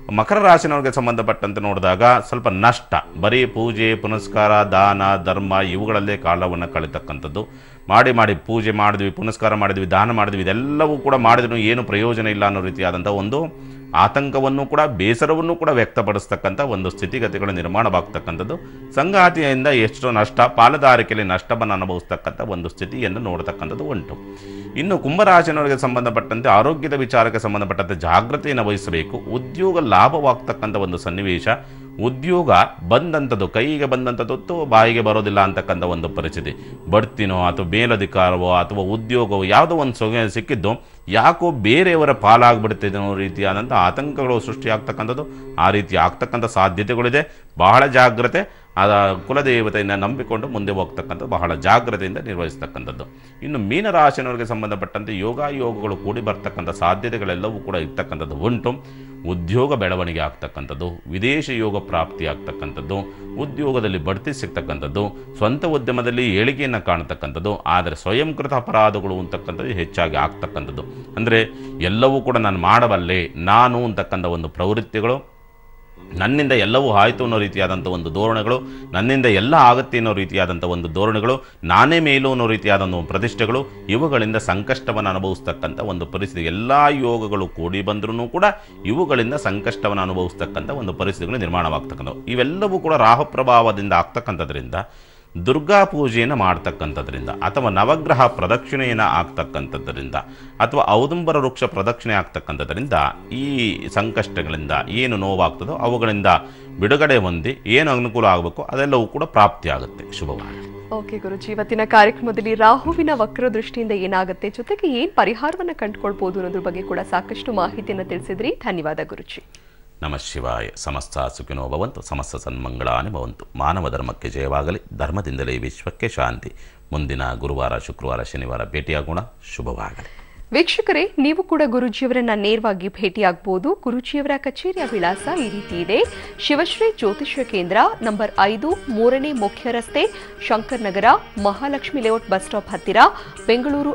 ಮಕರ ರಾಶಿನವ್ರಿಗೆ ಸಂಬಂಧಪಟ್ಟಂತೆ ನೋಡಿದಾಗ ಸ್ವಲ್ಪ ನಷ್ಟ, ಬರೀ ಪೂಜೆ ಪುನಸ್ಕಾರ ದಾನ ಧರ್ಮ ಇವುಗಳಲ್ಲೇ ಕಾಲವನ್ನು ಕಳೀತಕ್ಕಂಥದ್ದು. ಮಾಡಿ ಪೂಜೆ ಮಾಡಿದ್ವಿ, ಪುನಸ್ಕಾರ ಮಾಡಿದ್ವಿ, ದಾನ ಮಾಡಿದ್ವಿ, ಇದೆಲ್ಲವೂ ಕೂಡ ಮಾಡಿದ್ರೂ ಏನು ಪ್ರಯೋಜನ ಇಲ್ಲ ಅನ್ನೋ ರೀತಿಯಾದಂಥ ಒಂದು ಆತಂಕವನ್ನು ಕೂಡ ಬೇಸರವನ್ನು ಕೂಡ ವ್ಯಕ್ತಪಡಿಸ್ತಕ್ಕಂಥ ಒಂದು ಸ್ಥಿತಿಗತಿಗಳ ನಿರ್ಮಾಣವಾಗ್ತಕ್ಕಂಥದ್ದು. ಸಂಗಾತಿಯಿಂದ ಎಷ್ಟು ನಷ್ಟ, ಪಾಲುದಾರಿಕೆಯಲ್ಲಿ ನಷ್ಟವನ್ನು ಅನುಭವಿಸ್ತಕ್ಕಂಥ ಒಂದು ಸ್ಥಿತಿಯನ್ನು ನೋಡ್ತಕ್ಕಂಥದ್ದು ಉಂಟು. ಇನ್ನು ಕುಂಭರಾಶಿನವರಿಗೆ ಸಂಬಂಧಪಟ್ಟಂತೆ ಆರೋಗ್ಯದ ವಿಚಾರಕ್ಕೆ ಸಂಬಂಧಪಟ್ಟಂತೆ ಜಾಗೃತಿಯನ್ನು ವಹಿಸಬೇಕು. ಉದ್ಯೋಗ ಲಾಭವಾಗ್ತಕ್ಕಂಥ ಒಂದು ಸನ್ನಿವೇಶ, ಉದ್ಯೋಗ ಬಂದಂಥದ್ದು ಕೈಗೆ ಬಂದಂಥದ್ದು ಬಾಯಿಗೆ ಬರೋದಿಲ್ಲ ಅಂತಕ್ಕಂಥ ಒಂದು ಪರಿಸ್ಥಿತಿ, ಬಡ್ತಿನೋ ಅಥವಾ ಮೇಲಧಿಕಾರವೋ ಅಥವಾ ಉದ್ಯೋಗವೋ ಯಾವುದೋ ಒಂದು ಸಿಕ್ಕಿದ್ದು ಯಾಕೋ ಬೇರೆಯವರ ಪಾಲಾಗ್ಬಿಡ್ತಿದೆ ಅನ್ನೋ ರೀತಿಯಾದಂಥ ಆತಂಕಗಳು ಸೃಷ್ಟಿಯಾಗ್ತಕ್ಕಂಥದ್ದು, ಆ ರೀತಿ ಆಗ್ತಕ್ಕಂಥ ಸಾಧ್ಯತೆಗಳಿದೆ. ಬಹಳ ಜಾಗ್ರತೆ, ಕುಲದೇವತೆಯನ್ನು ನಂಬಿಕೊಂಡು ಮುಂದೆ ಹೋಗ್ತಕ್ಕಂಥದ್ದು ಬಹಳ ಜಾಗ್ರತೆಯಿಂದ ನಿರ್ವಹಿಸ್ತಕ್ಕಂಥದ್ದು. ಇನ್ನು ಮೀನರಾಶಿನವರಿಗೆ ಸಂಬಂಧಪಟ್ಟಂತೆ ಯೋಗಗಳು ಕೂಡಿ ಬರ್ತಕ್ಕಂಥ ಸಾಧ್ಯತೆಗಳೆಲ್ಲವೂ ಕೂಡ ಇರ್ತಕ್ಕಂಥದ್ದು ಉಂಟು. ಉದ್ಯೋಗ ಬೆಳವಣಿಗೆ ಆಗ್ತಕ್ಕಂಥದ್ದು, ವಿದೇಶ ಯೋಗ ಪ್ರಾಪ್ತಿ ಆಗ್ತಕ್ಕಂಥದ್ದು, ಉದ್ಯೋಗದಲ್ಲಿ ಬಡ್ತಿ ಸಿಗ್ತಕ್ಕಂಥದ್ದು, ಸ್ವಂತ ಉದ್ಯಮದಲ್ಲಿ ಏಳಿಗೆಯನ್ನು ಕಾಣತಕ್ಕಂಥದ್ದು. ಆದರೆ ಸ್ವಯಂಕೃತ ಅಪರಾಧಗಳು ಅಂತಕ್ಕಂಥದ್ದು ಹೆಚ್ಚಾಗಿ ಆಗ್ತಕ್ಕಂಥದ್ದು. ಅಂದರೆ ಎಲ್ಲವೂ ಕೂಡ ನಾನು ಮಾಡಬಲ್ಲೆ, ನಾನು ಅಂತಕ್ಕಂಥ ಒಂದು ಪ್ರವೃತ್ತಿಗಳು, ನನ್ನಿಂದ ಎಲ್ಲವೂ ಆಯಿತು ಅನ್ನೋ ರೀತಿಯಾದಂಥ ಒಂದು ಧೋರಣೆಗಳು, ನನ್ನಿಂದ ಎಲ್ಲ ಆಗುತ್ತೆ ಅನ್ನೋ ರೀತಿಯಾದಂಥ ಒಂದು ಧೋರಣೆಗಳು, ನಾನೇ ಮೇಲು ಅನ್ನೋ ರೀತಿಯಾದಂಥ ಒಂದು ಪ್ರತಿಷ್ಠೆಗಳು, ಇವುಗಳಿಂದ ಸಂಕಷ್ಟವನ್ನು ಅನುಭವಿಸ್ತಕ್ಕಂಥ ಒಂದು ಪರಿಸ್ಥಿತಿ. ಎಲ್ಲ ಯೋಗಗಳು ಕೂಡಿ ಬಂದರೂ ಕೂಡ ಇವುಗಳಿಂದ ಸಂಕಷ್ಟವನ್ನು ಅನುಭವಿಸ್ತಕ್ಕಂಥ ಒಂದು ಪರಿಸ್ಥಿತಿಗಳು ನಿರ್ಮಾಣವಾಗ್ತಕ್ಕಂಥವು. ಇವೆಲ್ಲವೂ ಕೂಡ ರಾಹು ಪ್ರಭಾವದಿಂದ ಆಗ್ತಕ್ಕಂಥದ್ರಿಂದ, ದುರ್ಗಾ ಪೂಜೆಯನ್ನು ಮಾಡ್ತಕ್ಕಂಥದ್ರಿಂದ, ಅಥವಾ ನವಗ್ರಹ ಪ್ರದಕ್ಷಿಣೆಯನ್ನು ಆಗ್ತಕ್ಕಂಥದ್ರಿಂದ, ಅಥವಾ ಔದುಂಬರ ವೃಕ್ಷ ಪ್ರದಕ್ಷಿಣೆ ಆಗ್ತಕ್ಕಂಥದ್ರಿಂದ ಈ ಸಂಕಷ್ಟಗಳಿಂದ ಏನು ನೋವಾಗ್ತದೋ ಅವುಗಳಿಂದ ಬಿಡುಗಡೆ ಹೊಂದಿ ಏನು ಅನುಕೂಲ ಆಗಬೇಕು ಅದೆಲ್ಲವೂ ಕೂಡ ಪ್ರಾಪ್ತಿ ಆಗುತ್ತೆ. ಶುಭವಾಗಲಿ. ಓಕೆ ಗುರುಜಿ, ಇವತ್ತಿನ ಕಾರ್ಯಕ್ರಮದಲ್ಲಿ ರಾಹುವಿನ ವಕ್ರ ದೃಷ್ಟಿಯಿಂದ ಏನಾಗುತ್ತೆ, ಜೊತೆಗೆ ಏನು ಪರಿಹಾರವನ್ನು ಕಂಡುಕೊಳ್ಬೋದು ಅನ್ನೋದ್ರ ಬಗ್ಗೆ ಕೂಡ ಸಾಕಷ್ಟು ಮಾಹಿತಿಯನ್ನು ತಿಳಿಸಿದ್ರಿ. ಧನ್ಯವಾದ ಗುರುಜಿ. ನಮಃ ಶಿವಾಯ. ಸಮಸ್ತ ಸುಖಿನೋ ಭವಂತು, ಸಮಸ್ತ ಸನ್ಮಂಗಳಾನಿ ಭವಂತು. ಮಾನವ ಧರ್ಮಕ್ಕೆ ಜಯವಾಗಲಿ, ಧರ್ಮದಿಂದಲೇ ವಿಶ್ವಕ್ಕೆ ಶಾಂತಿ. ಮುಂದಿನ ಗುರುವಾರ, ಶುಕ್ರವಾರ, ಶನಿವಾರ ಭೇಟಿಯಾಗೋಣ. ಶುಭವಾಗಲಿ. ವೀಕ್ಷಕರೇ, ನೀವು ಕೂಡ ಗುರುಜಿಯವರನ್ನ ನೇರವಾಗಿ ಭೇಟಿಯಾಗಬಹುದು. ಗುರುಜಿಯವರ ಕಚೇರಿಯ ವಿಳಾಸ ಈ ರೀತಿ ಇದೆ: ಶಿವಶ್ರೀ ಜ್ಯೋತಿಷ್ಯ ಕೇಂದ್ರ, ನಂಬರ್ 5, 3ನೇ ಮುಖ್ಯ ರಸ್ತೆ, Shankar Nagar, Mahalakshmi layout bus stop ಹತ್ತಿರ, ಬೆಂಗಳೂರು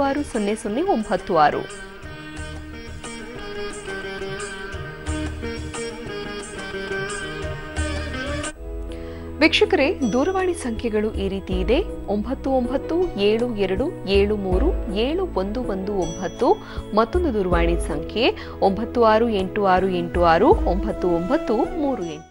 560096. ವೀಕ್ಷಕರೇ, ದೂರವಾಣಿ ಸಂಖ್ಯೆಗಳು ಈ ರೀತಿ ಇದೆ: 997237371119. ಮತ್ತೊಂದು ದೂರವಾಣಿ ಸಂಖ್ಯೆ 9686869938.